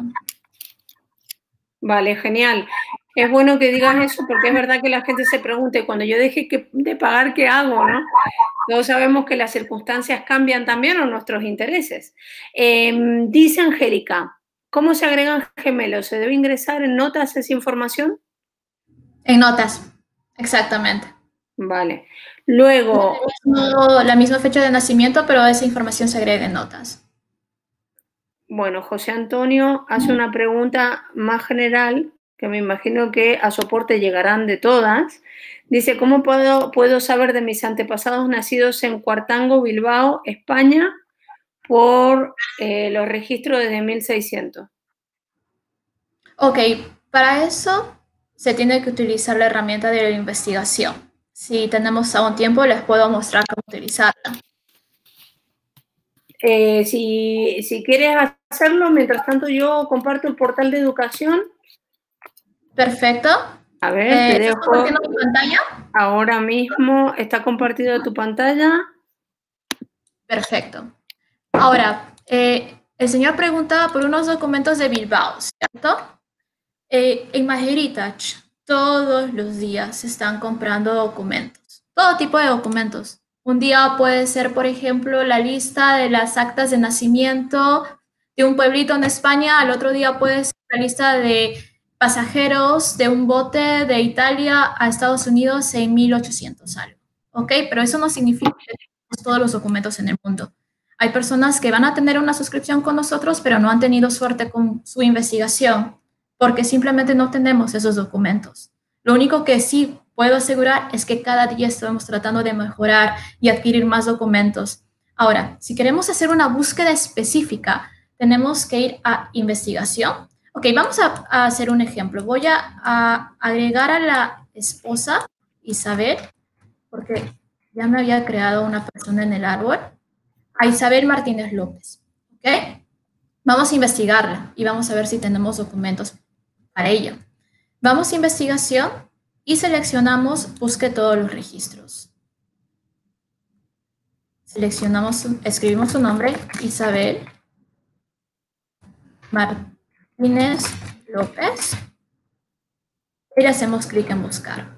Speaker 1: Vale, genial. Es bueno que digas eso porque es verdad que la gente se pregunte, cuando yo deje que, de pagar, ¿qué hago? ¿No? Todos sabemos que las circunstancias cambian también o nuestros intereses. Eh, dice Angélica, ¿cómo se agregan gemelos? ¿Se debe ingresar en notas esa información?
Speaker 2: En notas, exactamente.
Speaker 1: Vale. Luego...
Speaker 2: No, la misma fecha de nacimiento, pero esa información se agrega en notas.
Speaker 1: Bueno, José Antonio hace una pregunta más general, que me imagino que a soporte llegarán de todas. Dice, ¿cómo puedo, puedo saber de mis antepasados nacidos en Cuartango, Bilbao, España, por eh, los registros desde mil seiscientos?
Speaker 2: Ok, para eso se tiene que utilizar la herramienta de la investigación. Si tenemos aún tiempo, les puedo mostrar cómo utilizarla.
Speaker 1: Eh, si, si quieres hacerlo, mientras tanto yo comparto el portal de educación.
Speaker 2: Perfecto.
Speaker 1: A ver,
Speaker 2: eh,
Speaker 1: te
Speaker 2: ¿Estás
Speaker 1: dejo.
Speaker 2: compartiendo tu pantalla?
Speaker 1: Ahora mismo está compartido tu pantalla.
Speaker 2: Perfecto. Ahora, eh, el señor preguntaba por unos documentos de Bilbao, ¿cierto? Eh, en MyHeritage todos los días se están comprando documentos, todo tipo de documentos. Un día puede ser, por ejemplo, la lista de las actas de nacimiento de un pueblito en España, al otro día puede ser la lista de pasajeros de un bote de Italia a Estados Unidos en mil ochocientos algo, ¿ok? Pero eso no significa que tenemos todos los documentos en el mundo. Hay personas que van a tener una suscripción con nosotros, pero no han tenido suerte con su investigación, porque simplemente no tenemos esos documentos. Lo único que sí puedo asegurar es que cada día estamos tratando de mejorar y adquirir más documentos. Ahora, si queremos hacer una búsqueda específica, tenemos que ir a investigación. Ok, vamos a, a hacer un ejemplo. Voy a, a agregar a la esposa, Isabel, porque ya me había creado una persona en el árbol, a Isabel Martínez López. Ok, vamos a investigarla y vamos a ver si tenemos documentos para ella. Vamos a investigación y seleccionamos busque todos los registros. Seleccionamos, escribimos su nombre, Isabel Martínez López, y le hacemos clic en buscar.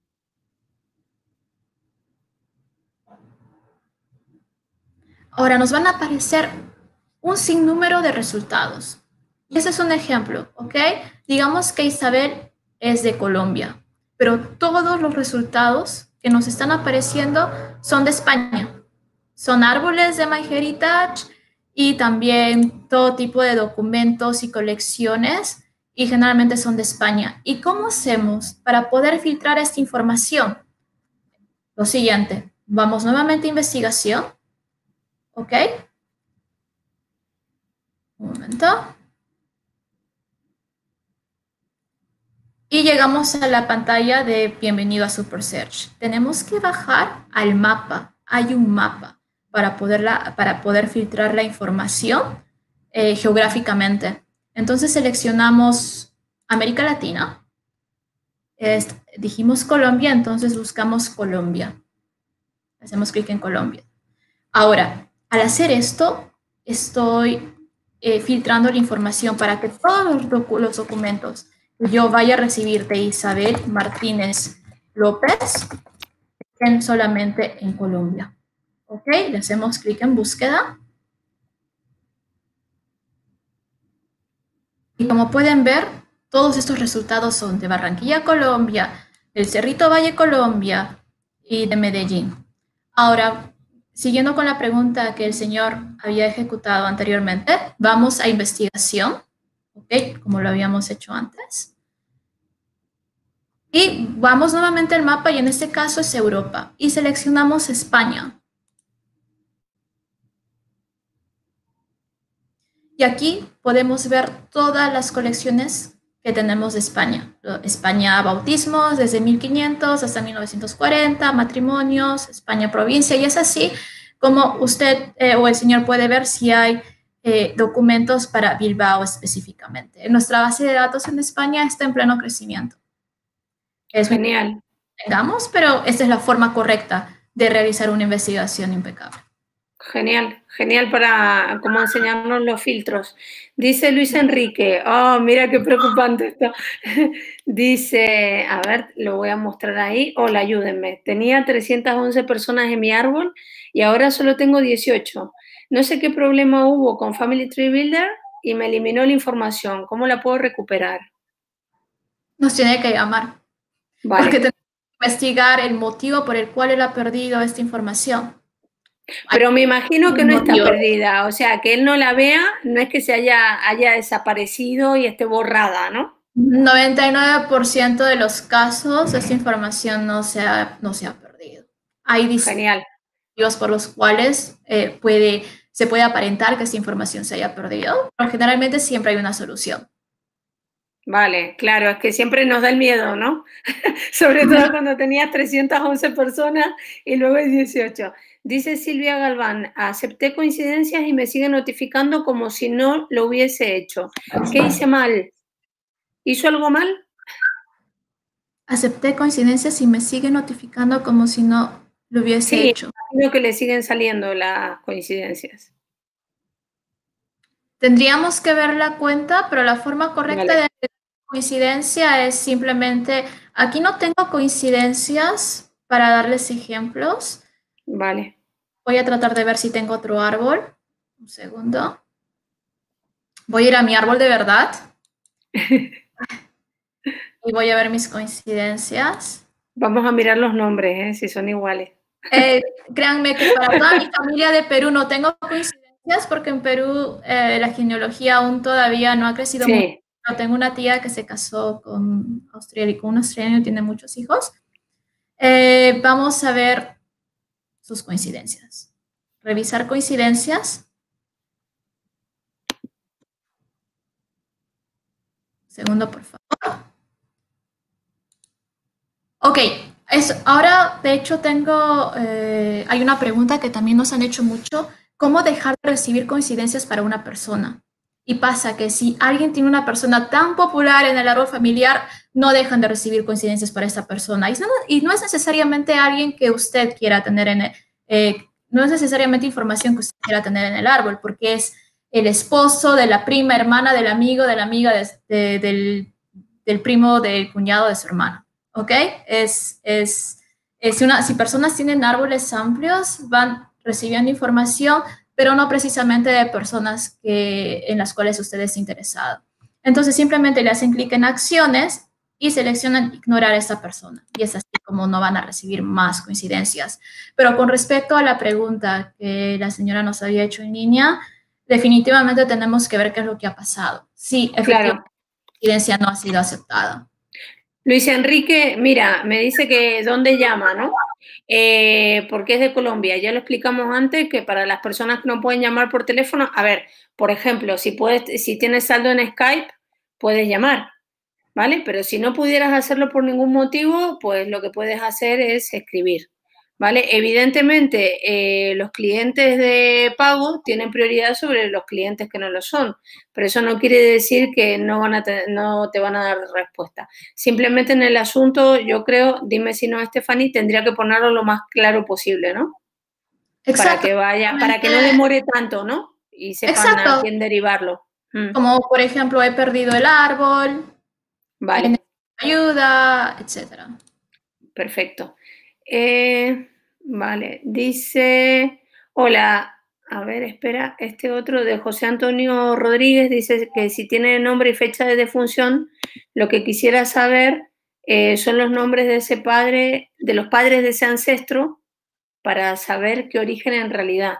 Speaker 2: Ahora nos van a aparecer un sinnúmero de resultados. Y ese es un ejemplo, ¿ok? Digamos que Isabel es de Colombia, pero todos los resultados que nos están apareciendo son de España. Son árboles de MyHeritage y también todo tipo de documentos y colecciones, y generalmente son de España. ¿Y cómo hacemos para poder filtrar esta información? Lo siguiente, vamos nuevamente a investigación, ¿ok? Un momento. Y llegamos a la pantalla de bienvenido a SuperSearch. Tenemos que bajar al mapa. Hay un mapa para, poderla, para poder filtrar la información eh, geográficamente. Entonces seleccionamos América Latina. Es, dijimos Colombia, entonces buscamos Colombia. Hacemos clic en Colombia. Ahora, al hacer esto, estoy eh, filtrando la información para que todos los, docu los documentos que yo vaya a recibir de Isabel Martínez López estén solamente en Colombia. ¿Ok? Le hacemos clic en búsqueda. Y como pueden ver, todos estos resultados son de Barranquilla, Colombia, del Cerrito Valle, Colombia y de Medellín. Ahora, siguiendo con la pregunta que el señor había ejecutado anteriormente, vamos a investigación, ¿ok? Como lo habíamos hecho antes. Y vamos nuevamente al mapa y en este caso es Europa. Y seleccionamos España. Y aquí podemos ver todas las colecciones que tenemos de España. España bautismos desde mil quinientos hasta mil novecientos cuarenta, matrimonios, España provincia, y es así como usted eh, o el señor puede ver si hay eh, documentos para Bilbao específicamente. Nuestra base de datos en España está en pleno crecimiento. Es
Speaker 1: genial.
Speaker 2: Tengamos, pero esta es la forma correcta de realizar una investigación impecable.
Speaker 1: Genial, genial para cómo enseñarnos los filtros. Dice Luis Enrique, oh, mira qué preocupante esto. Dice, a ver, lo voy a mostrar ahí. Hola, ayúdenme. Tenía trescientas once personas en mi árbol y ahora solo tengo dieciocho. No sé qué problema hubo con Family Tree Builder y me eliminó la información. ¿Cómo la puedo recuperar?
Speaker 2: Nos tiene que llamar.
Speaker 1: Vale.
Speaker 2: Porque tenemos que investigar el motivo por el cual él ha perdido esta información.
Speaker 1: Pero me imagino que no está perdida, o sea, que él no la vea, no es que se haya, haya desaparecido y esté borrada, ¿no?
Speaker 2: noventa y nueve por ciento de los casos esta información no se ha, no se ha perdido. Hay distintos motivos por los cuales eh, puede, se puede aparentar que esta información se haya perdido, pero generalmente siempre hay una solución.
Speaker 1: Vale, claro, es que siempre nos da el miedo, ¿no? Sobre todo cuando tenías trescientas once personas y luego hay dieciocho. Dice Silvia Galván, acepté coincidencias y me sigue notificando como si no lo hubiese hecho. ¿Qué hice mal? ¿Hizo algo mal?
Speaker 2: Acepté coincidencias y me sigue notificando como si no lo hubiese
Speaker 1: sí,
Speaker 2: hecho.
Speaker 1: Creo que le siguen saliendo las coincidencias.
Speaker 2: Tendríamos que ver la cuenta, pero la forma correcta
Speaker 1: vale.
Speaker 2: de coincidencia es simplemente, aquí no tengo coincidencias para darles ejemplos.
Speaker 1: Vale.
Speaker 2: Voy a tratar de ver si tengo otro árbol. Un segundo. Voy a ir a mi árbol de verdad. y voy a ver mis coincidencias.
Speaker 1: Vamos a mirar los nombres, ¿eh? Si son iguales.
Speaker 2: Eh, créanme que para toda mi familia de Perú no tengo coincidencias porque en Perú eh, la genealogía aún todavía no ha crecido mucho.
Speaker 1: Sí.
Speaker 2: Pero tengo una tía que se casó con, australiano, con un australiano y tiene muchos hijos. Eh, vamos a ver sus coincidencias. Revisar coincidencias. Segundo, por favor. Ok, es, ahora de hecho tengo, eh, hay una pregunta que también nos han hecho mucho, ¿cómo dejar de recibir coincidencias para una persona? Y pasa que si alguien tiene una persona tan popular en el árbol familiar, no dejan de recibir coincidencias para esa persona. Y no, y no es necesariamente alguien que usted quiera tener en el, eh, no es necesariamente información que usted quiera tener en el árbol, porque es el esposo de la prima hermana del amigo de la amiga de, de, del, del primo del cuñado de su hermano. ¿Ok? Es, es, es una, si personas tienen árboles amplios, van recibiendo información, pero no precisamente de personas que, en las cuales usted es interesado. Entonces simplemente le hacen clic en acciones y seleccionan ignorar a esa persona. Y es así como no van a recibir más coincidencias. Pero con respecto a la pregunta que la señora nos había hecho en línea, definitivamente tenemos que ver qué es lo que ha pasado. Sí, efectivamente,
Speaker 1: Claro.
Speaker 2: la coincidencia no ha sido aceptada.
Speaker 1: Luis Enrique, mira, me dice que dónde llama, ¿no? Eh, porque es de Colombia. Ya lo explicamos antes que para las personas que no pueden llamar por teléfono, a ver, por ejemplo, si puedes, si tienes saldo en Skype, puedes llamar, ¿vale? Pero si no pudieras hacerlo por ningún motivo, pues lo que puedes hacer es escribir, ¿vale? Evidentemente, eh, los clientes de pago tienen prioridad sobre los clientes que no lo son, pero eso no quiere decir que no, van a te, no te van a dar respuesta. Simplemente en el asunto, yo creo, dime si no, Stephanie, tendría que ponerlo lo más claro posible, ¿no? Para
Speaker 2: Exacto.
Speaker 1: que vaya, para que no demore tanto, ¿no? Y sepan a
Speaker 2: Exacto.
Speaker 1: quién derivarlo. Mm,
Speaker 2: Como por ejemplo, he perdido el árbol, eh,
Speaker 1: vale.
Speaker 2: necesito ayuda, etcétera.
Speaker 1: Perfecto. Eh, vale, dice, hola, a ver, espera, este otro de José Antonio Rodríguez dice que si tiene nombre y fecha de defunción, lo que quisiera saber eh, son los nombres de ese padre, de los padres de ese ancestro, para saber qué origen en realidad.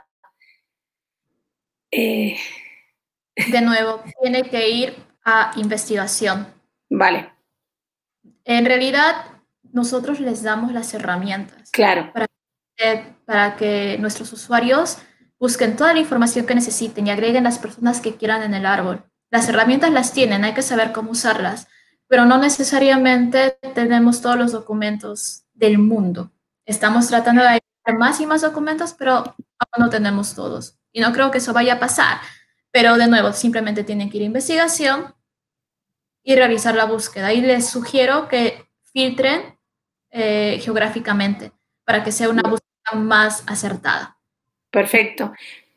Speaker 1: Eh,
Speaker 2: De nuevo, tiene que ir a investigación.
Speaker 1: vale,
Speaker 2: En realidad, nosotros les damos las herramientas
Speaker 1: claro,
Speaker 2: para que, para que nuestros usuarios busquen toda la información que necesiten y agreguen las personas que quieran en el árbol. Las herramientas las tienen, hay que saber cómo usarlas, pero no necesariamente tenemos todos los documentos del mundo. Estamos tratando de agregar más y más documentos, pero aún no tenemos todos. Y no creo que eso vaya a pasar. Pero de nuevo, simplemente tienen que ir a investigación y realizar la búsqueda. Y les sugiero que filtren eh, geográficamente para que sea una búsqueda más acertada.
Speaker 1: perfecto.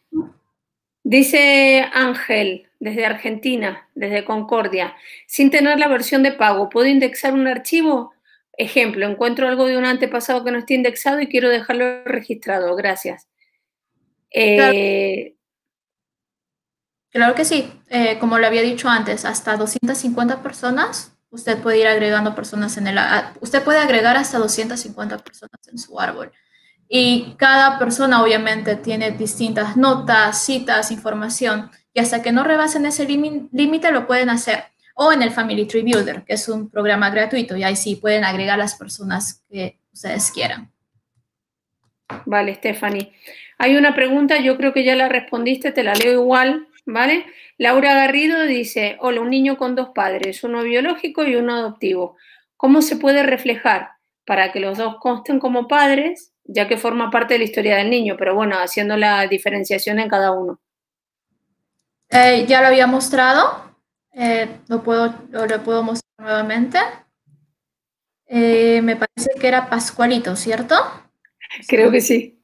Speaker 1: Dice Ángel, desde Argentina, desde Concordia, sin tener la versión de pago, ¿puedo indexar un archivo? Ejemplo, encuentro algo de un antepasado que no esté indexado y quiero dejarlo registrado. Gracias.
Speaker 2: Claro,
Speaker 1: Eh,
Speaker 2: claro que sí. Eh, como le había dicho antes, hasta doscientas cincuenta personas, usted puede ir agregando personas en el... Usted puede agregar hasta doscientas cincuenta personas en su árbol. Y cada persona obviamente tiene distintas notas, citas, información, y hasta que no rebasen ese límite lo pueden hacer. O en el Family Tree Builder, que es un programa gratuito, y ahí sí pueden agregar las personas que ustedes quieran.
Speaker 1: vale, Stephanie. Hay una pregunta, yo creo que ya la respondiste, te la leo igual, ¿vale? Laura Garrido dice, hola, un niño con dos padres, uno biológico y uno adoptivo. ¿Cómo se puede reflejar para que los dos consten como padres, ya que forma parte de la historia del niño, pero bueno, haciendo la diferenciación en cada uno?
Speaker 2: Eh, ya lo había mostrado, eh, lo, puedo, lo, lo, puedo mostrar nuevamente. Eh, me parece que era Pascualito, ¿cierto?
Speaker 1: Creo que sí.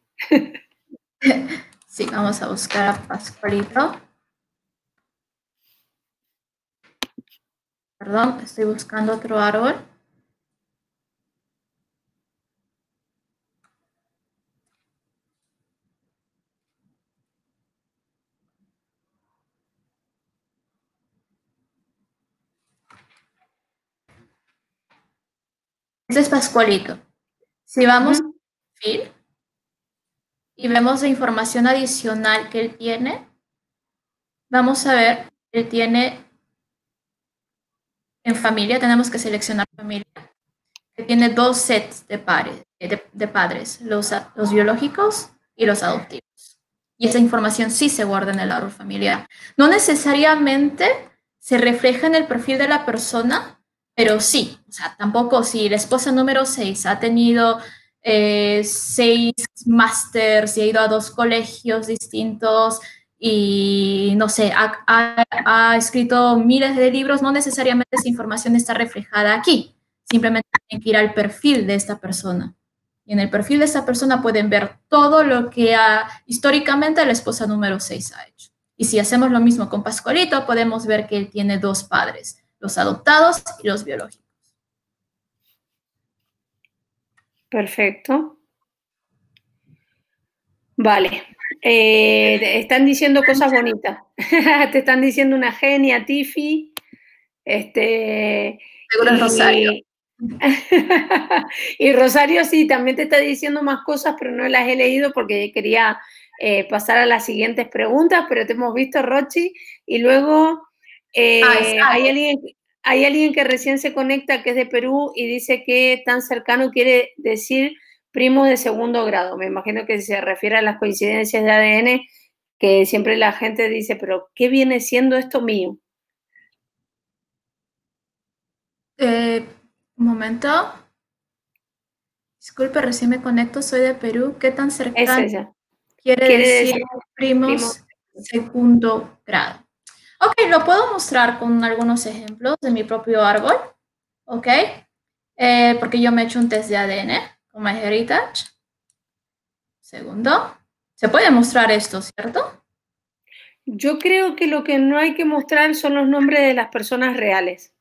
Speaker 2: Sí, vamos a buscar a Pascualito. Perdón, estoy buscando otro árbol. Este es Pascualito. Si vamos
Speaker 1: Ujú.
Speaker 2: al perfil y vemos la información adicional que él tiene, vamos a ver, él tiene en familia, tenemos que seleccionar familia, que tiene dos sets de, pares, de, de padres, los, los biológicos y los adoptivos. Y esa información sí se guarda en el árbol familiar. No necesariamente se refleja en el perfil de la persona, pero sí. O sea, tampoco si la esposa número seis ha tenido eh, seis másters y ha ido a dos colegios distintos y, no sé, ha, ha, ha escrito miles de libros, no necesariamente esa información está reflejada aquí. Simplemente tienen que ir al perfil de esta persona. Y en el perfil de esa persona pueden ver todo lo que ha, históricamente la esposa número seis ha hecho. Y si hacemos lo mismo con Pascualito, podemos ver que él tiene dos padres, los adoptados y los biológicos.
Speaker 1: Perfecto. Vale. Eh, te están diciendo cosas bonitas. Te están diciendo una genia, Tiffy. Este,
Speaker 2: Seguro es Rosario.
Speaker 1: y, y Rosario sí, también te está diciendo más cosas, pero no las he leído porque quería eh, pasar a las siguientes preguntas, pero te hemos visto, Rochi, y luego eh,
Speaker 2: Ah,
Speaker 1: hay, alguien, hay alguien que recién se conecta que es de Perú y dice que tan cercano quiere decir primos de segundo grado. Me imagino que se refiere a las coincidencias de A D N, que siempre la gente dice, pero ¿qué viene siendo esto mío?
Speaker 2: Eh, un momento. Disculpe, recién me conecto, soy de Perú. ¿Qué tan
Speaker 1: Es
Speaker 2: cercano
Speaker 1: ella.
Speaker 2: quiere
Speaker 1: Quiere
Speaker 2: decir
Speaker 1: decir primo.
Speaker 2: primos segundo grado? Ok, lo puedo mostrar con algunos ejemplos de mi propio árbol. Ok, eh, porque yo me he hecho un test de A D N con MyHeritage. Segundo, se puede mostrar esto, ¿cierto?
Speaker 1: Yo creo que lo que no hay que mostrar son los nombres de las personas reales.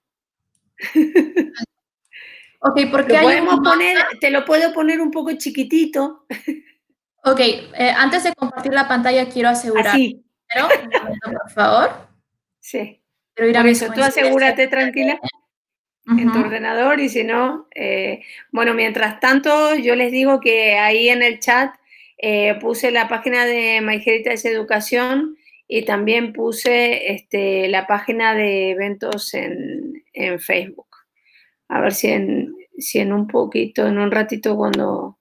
Speaker 2: Ok, porque
Speaker 1: Lo
Speaker 2: hay un
Speaker 1: podemos
Speaker 2: mapa.
Speaker 1: poner, te lo puedo poner un poco chiquitito.
Speaker 2: Ok, eh, antes de compartir la pantalla quiero asegurar.
Speaker 1: Así.
Speaker 2: Pero, un momento, por favor.
Speaker 1: Sí.
Speaker 2: Quiero ir a
Speaker 1: Por
Speaker 2: mis
Speaker 1: eso, tú
Speaker 2: coincidencias.
Speaker 1: asegúrate tranquila en tu
Speaker 2: Uh-huh.
Speaker 1: ordenador y si no, eh, bueno, mientras tanto, yo les digo que ahí en el chat eh, puse la página de MyHeritage Educación y también puse este, la página de eventos en, en Facebook. A ver si en, si en un poquito, en un ratito cuando...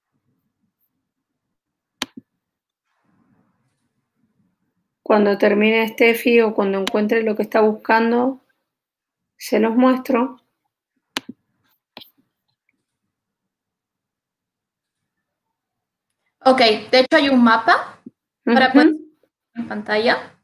Speaker 1: Cuando termine Steffi o cuando encuentre lo que está buscando, se los muestro.
Speaker 2: Ok, de hecho hay un mapa para poder
Speaker 1: Uh-huh.
Speaker 2: en pantalla.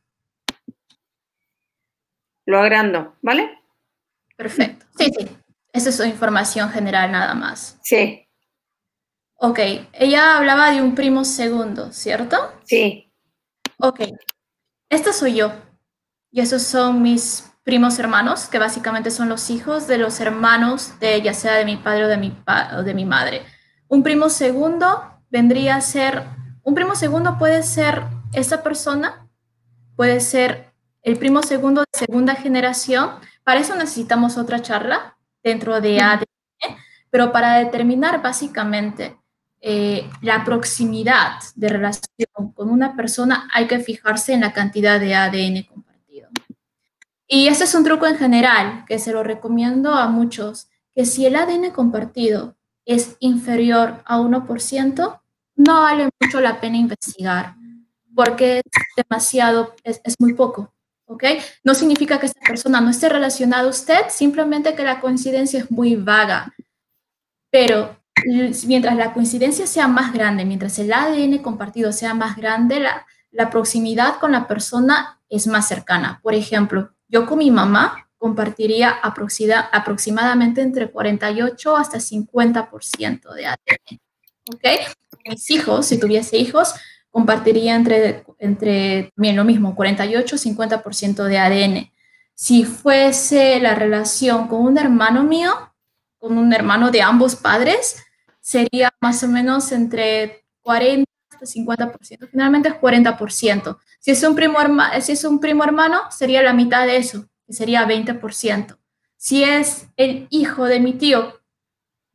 Speaker 1: Lo agrando, ¿vale?
Speaker 2: Perfecto. Sí, sí. Esa es su información general nada más.
Speaker 1: Sí,
Speaker 2: Ok, ella hablaba de un primo segundo, ¿cierto?
Speaker 1: sí.
Speaker 2: Ok, esta soy yo. Y esos son mis primos hermanos, que básicamente son los hijos de los hermanos de ya sea de mi padre o de mi, pa o de mi madre. Un primo segundo vendría a ser, un primo segundo puede ser esa persona, puede ser el primo segundo de segunda generación. Para eso necesitamos otra charla dentro de A D N, pero para determinar básicamente eh, la proximidad de relación con una persona hay que fijarse en la cantidad de A D N compartido. Y este es un truco en general que se lo recomiendo a muchos, que si el A D N compartido es inferior a uno por ciento, no vale mucho la pena investigar, porque es demasiado, es, es muy poco, ¿ok? No significa que esta persona no esté relacionada a usted, simplemente que la coincidencia es muy vaga. Pero mientras la coincidencia sea más grande, mientras el A D N compartido sea más grande, la, la proximidad con la persona es más cercana. Por ejemplo, yo con mi mamá compartiría aproxima, aproximadamente entre cuarenta y ocho hasta cincuenta por ciento de A D N. ¿Ok? Mis hijos, si tuviese hijos, compartiría entre, entre también lo mismo, cuarenta y ocho a cincuenta por ciento de A D N. Si fuese la relación con un hermano mío, con un hermano de ambos padres, sería más o menos entre cuarenta hasta cincuenta por ciento. Generalmente es cuarenta por ciento. Si es un primo, si es un primo hermano, sería la mitad de eso, que sería veinte por ciento. Si es el hijo de mi tío,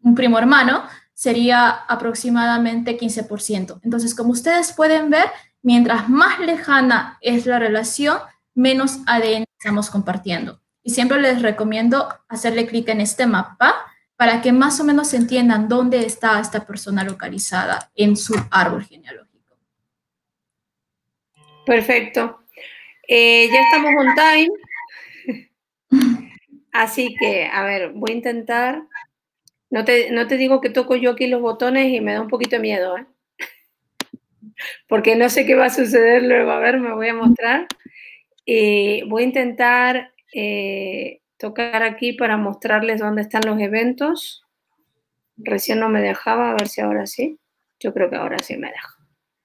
Speaker 2: un primo hermano, sería aproximadamente quince por ciento. Entonces, como ustedes pueden ver, mientras más lejana es la relación, menos A D N estamos compartiendo. Y siempre les recomiendo hacerle clic en este mapa para que más o menos entiendan dónde está esta persona localizada en su árbol genealógico.
Speaker 1: Perfecto. Eh, ya estamos on time. Así que, a ver, voy a intentar. No te, no te digo que toco yo aquí los botones y me da un poquito de miedo, ¿eh? Porque no sé qué va a suceder luego. A ver, me voy a mostrar. Y voy a intentar eh, tocar aquí para mostrarles dónde están los eventos. Recién no me dejaba, a ver si ahora sí. Yo creo que ahora sí me deja.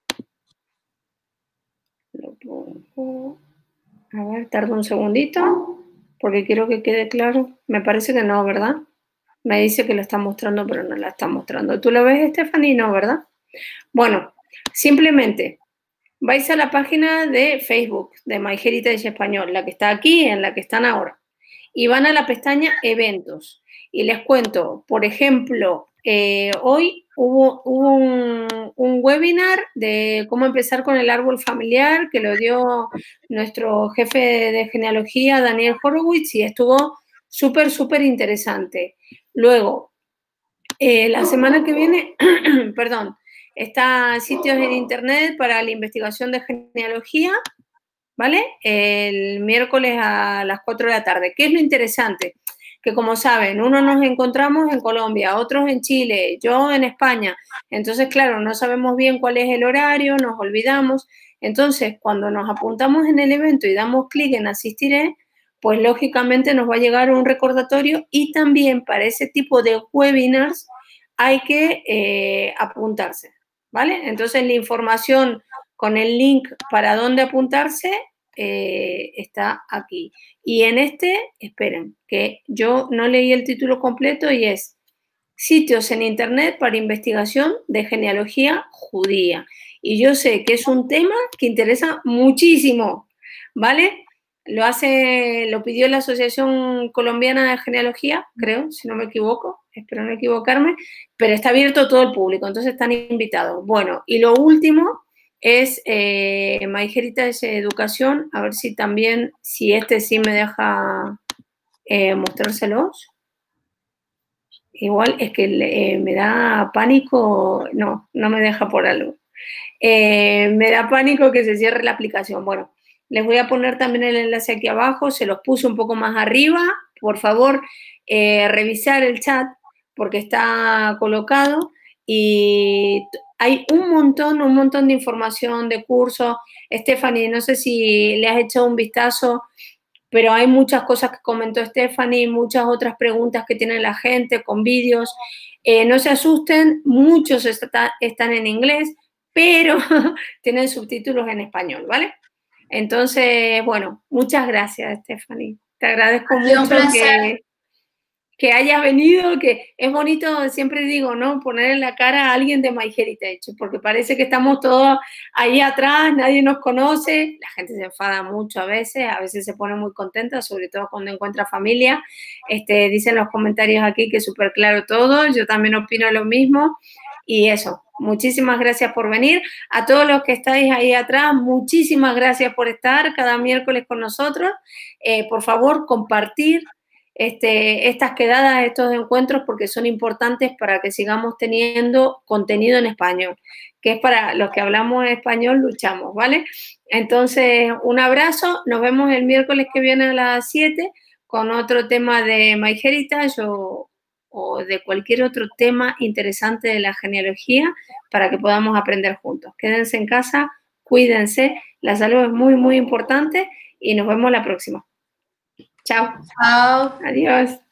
Speaker 1: Lo pongo. A ver, tardo un segundito, porque quiero que quede claro. Me parece que no, ¿verdad? Me dice que lo está mostrando, pero no la está mostrando. ¿Tú lo ves, Stephanie? No, ¿verdad? Bueno, simplemente vais a la página de Facebook de MyHeritage Español, la que está aquí, en la que están ahora, y van a la pestaña Eventos. Y les cuento, por ejemplo, eh, hoy hubo, hubo un, un webinar de cómo empezar con el árbol familiar que lo dio nuestro jefe de genealogía, Daniel Horowitz, y estuvo súper, súper interesante. Luego, eh, la semana que viene, perdón, está sitios en internet para la investigación de genealogía, ¿vale? El miércoles a las cuatro de la tarde. ¿Qué es lo interesante? Que como saben, uno nos encontramos en Colombia, otros en Chile, yo en España. Entonces, claro, no sabemos bien cuál es el horario, nos olvidamos. Entonces, cuando nos apuntamos en el evento y damos clic en asistiré, pues lógicamente nos va a llegar un recordatorio y también para ese tipo de webinars hay que eh, apuntarse, ¿vale? Entonces, la información con el link para dónde apuntarse eh, está aquí. Y en este, esperen, que yo no leí el título completo y es Sitios en Internet para investigación de genealogía judía. Y yo sé que es un tema que interesa muchísimo, ¿vale? Lo hace, lo pidió la Asociación Colombiana de Genealogía, creo, si no me equivoco, espero no equivocarme, pero está abierto a todo el público, entonces están invitados. Bueno, y lo último es eh, MyHeritage Educación, a ver si también, si este sí me deja eh, mostrárselos. Igual es que eh, me da pánico, no, no me deja por algo. Eh, me da pánico que se cierre la aplicación. Bueno, les voy a poner también el enlace aquí abajo, se los puse un poco más arriba. Por favor, eh, revisar el chat porque está colocado y hay un montón, un montón de información, de cursos. Stephanie, no sé si le has echado un vistazo, pero hay muchas cosas que comentó Stephanie, muchas otras preguntas que tiene la gente con vídeos. Eh, no se asusten, muchos está, están en inglés, pero tienen subtítulos en español, ¿vale? Entonces, bueno, muchas gracias, Stephanie. Te agradezco mucho que, que hayas venido, que es bonito, siempre digo, ¿no? Poner en la cara a alguien de MyHeritage, porque parece que estamos todos ahí atrás, nadie nos conoce, la gente se enfada mucho a veces, a veces se pone muy contenta, sobre todo cuando encuentra familia. Este, dicen los comentarios aquí que es súper claro todo, yo también opino lo mismo, y eso, muchísimas gracias por venir. A todos los que estáis ahí atrás, muchísimas gracias por estar cada miércoles con nosotros. Eh, por favor, compartir Este, estas quedadas, estos encuentros, porque son importantes para que sigamos teniendo contenido en español, que es para los que hablamos español, luchamos, ¿vale? Entonces, un abrazo, nos vemos el miércoles que viene a las siete con otro tema de MyHeritage o, o de cualquier otro tema interesante de la genealogía para que podamos aprender juntos. Quédense en casa, cuídense, la salud es muy, muy importante y nos vemos la próxima. Chao.
Speaker 2: Chao.
Speaker 1: Adiós.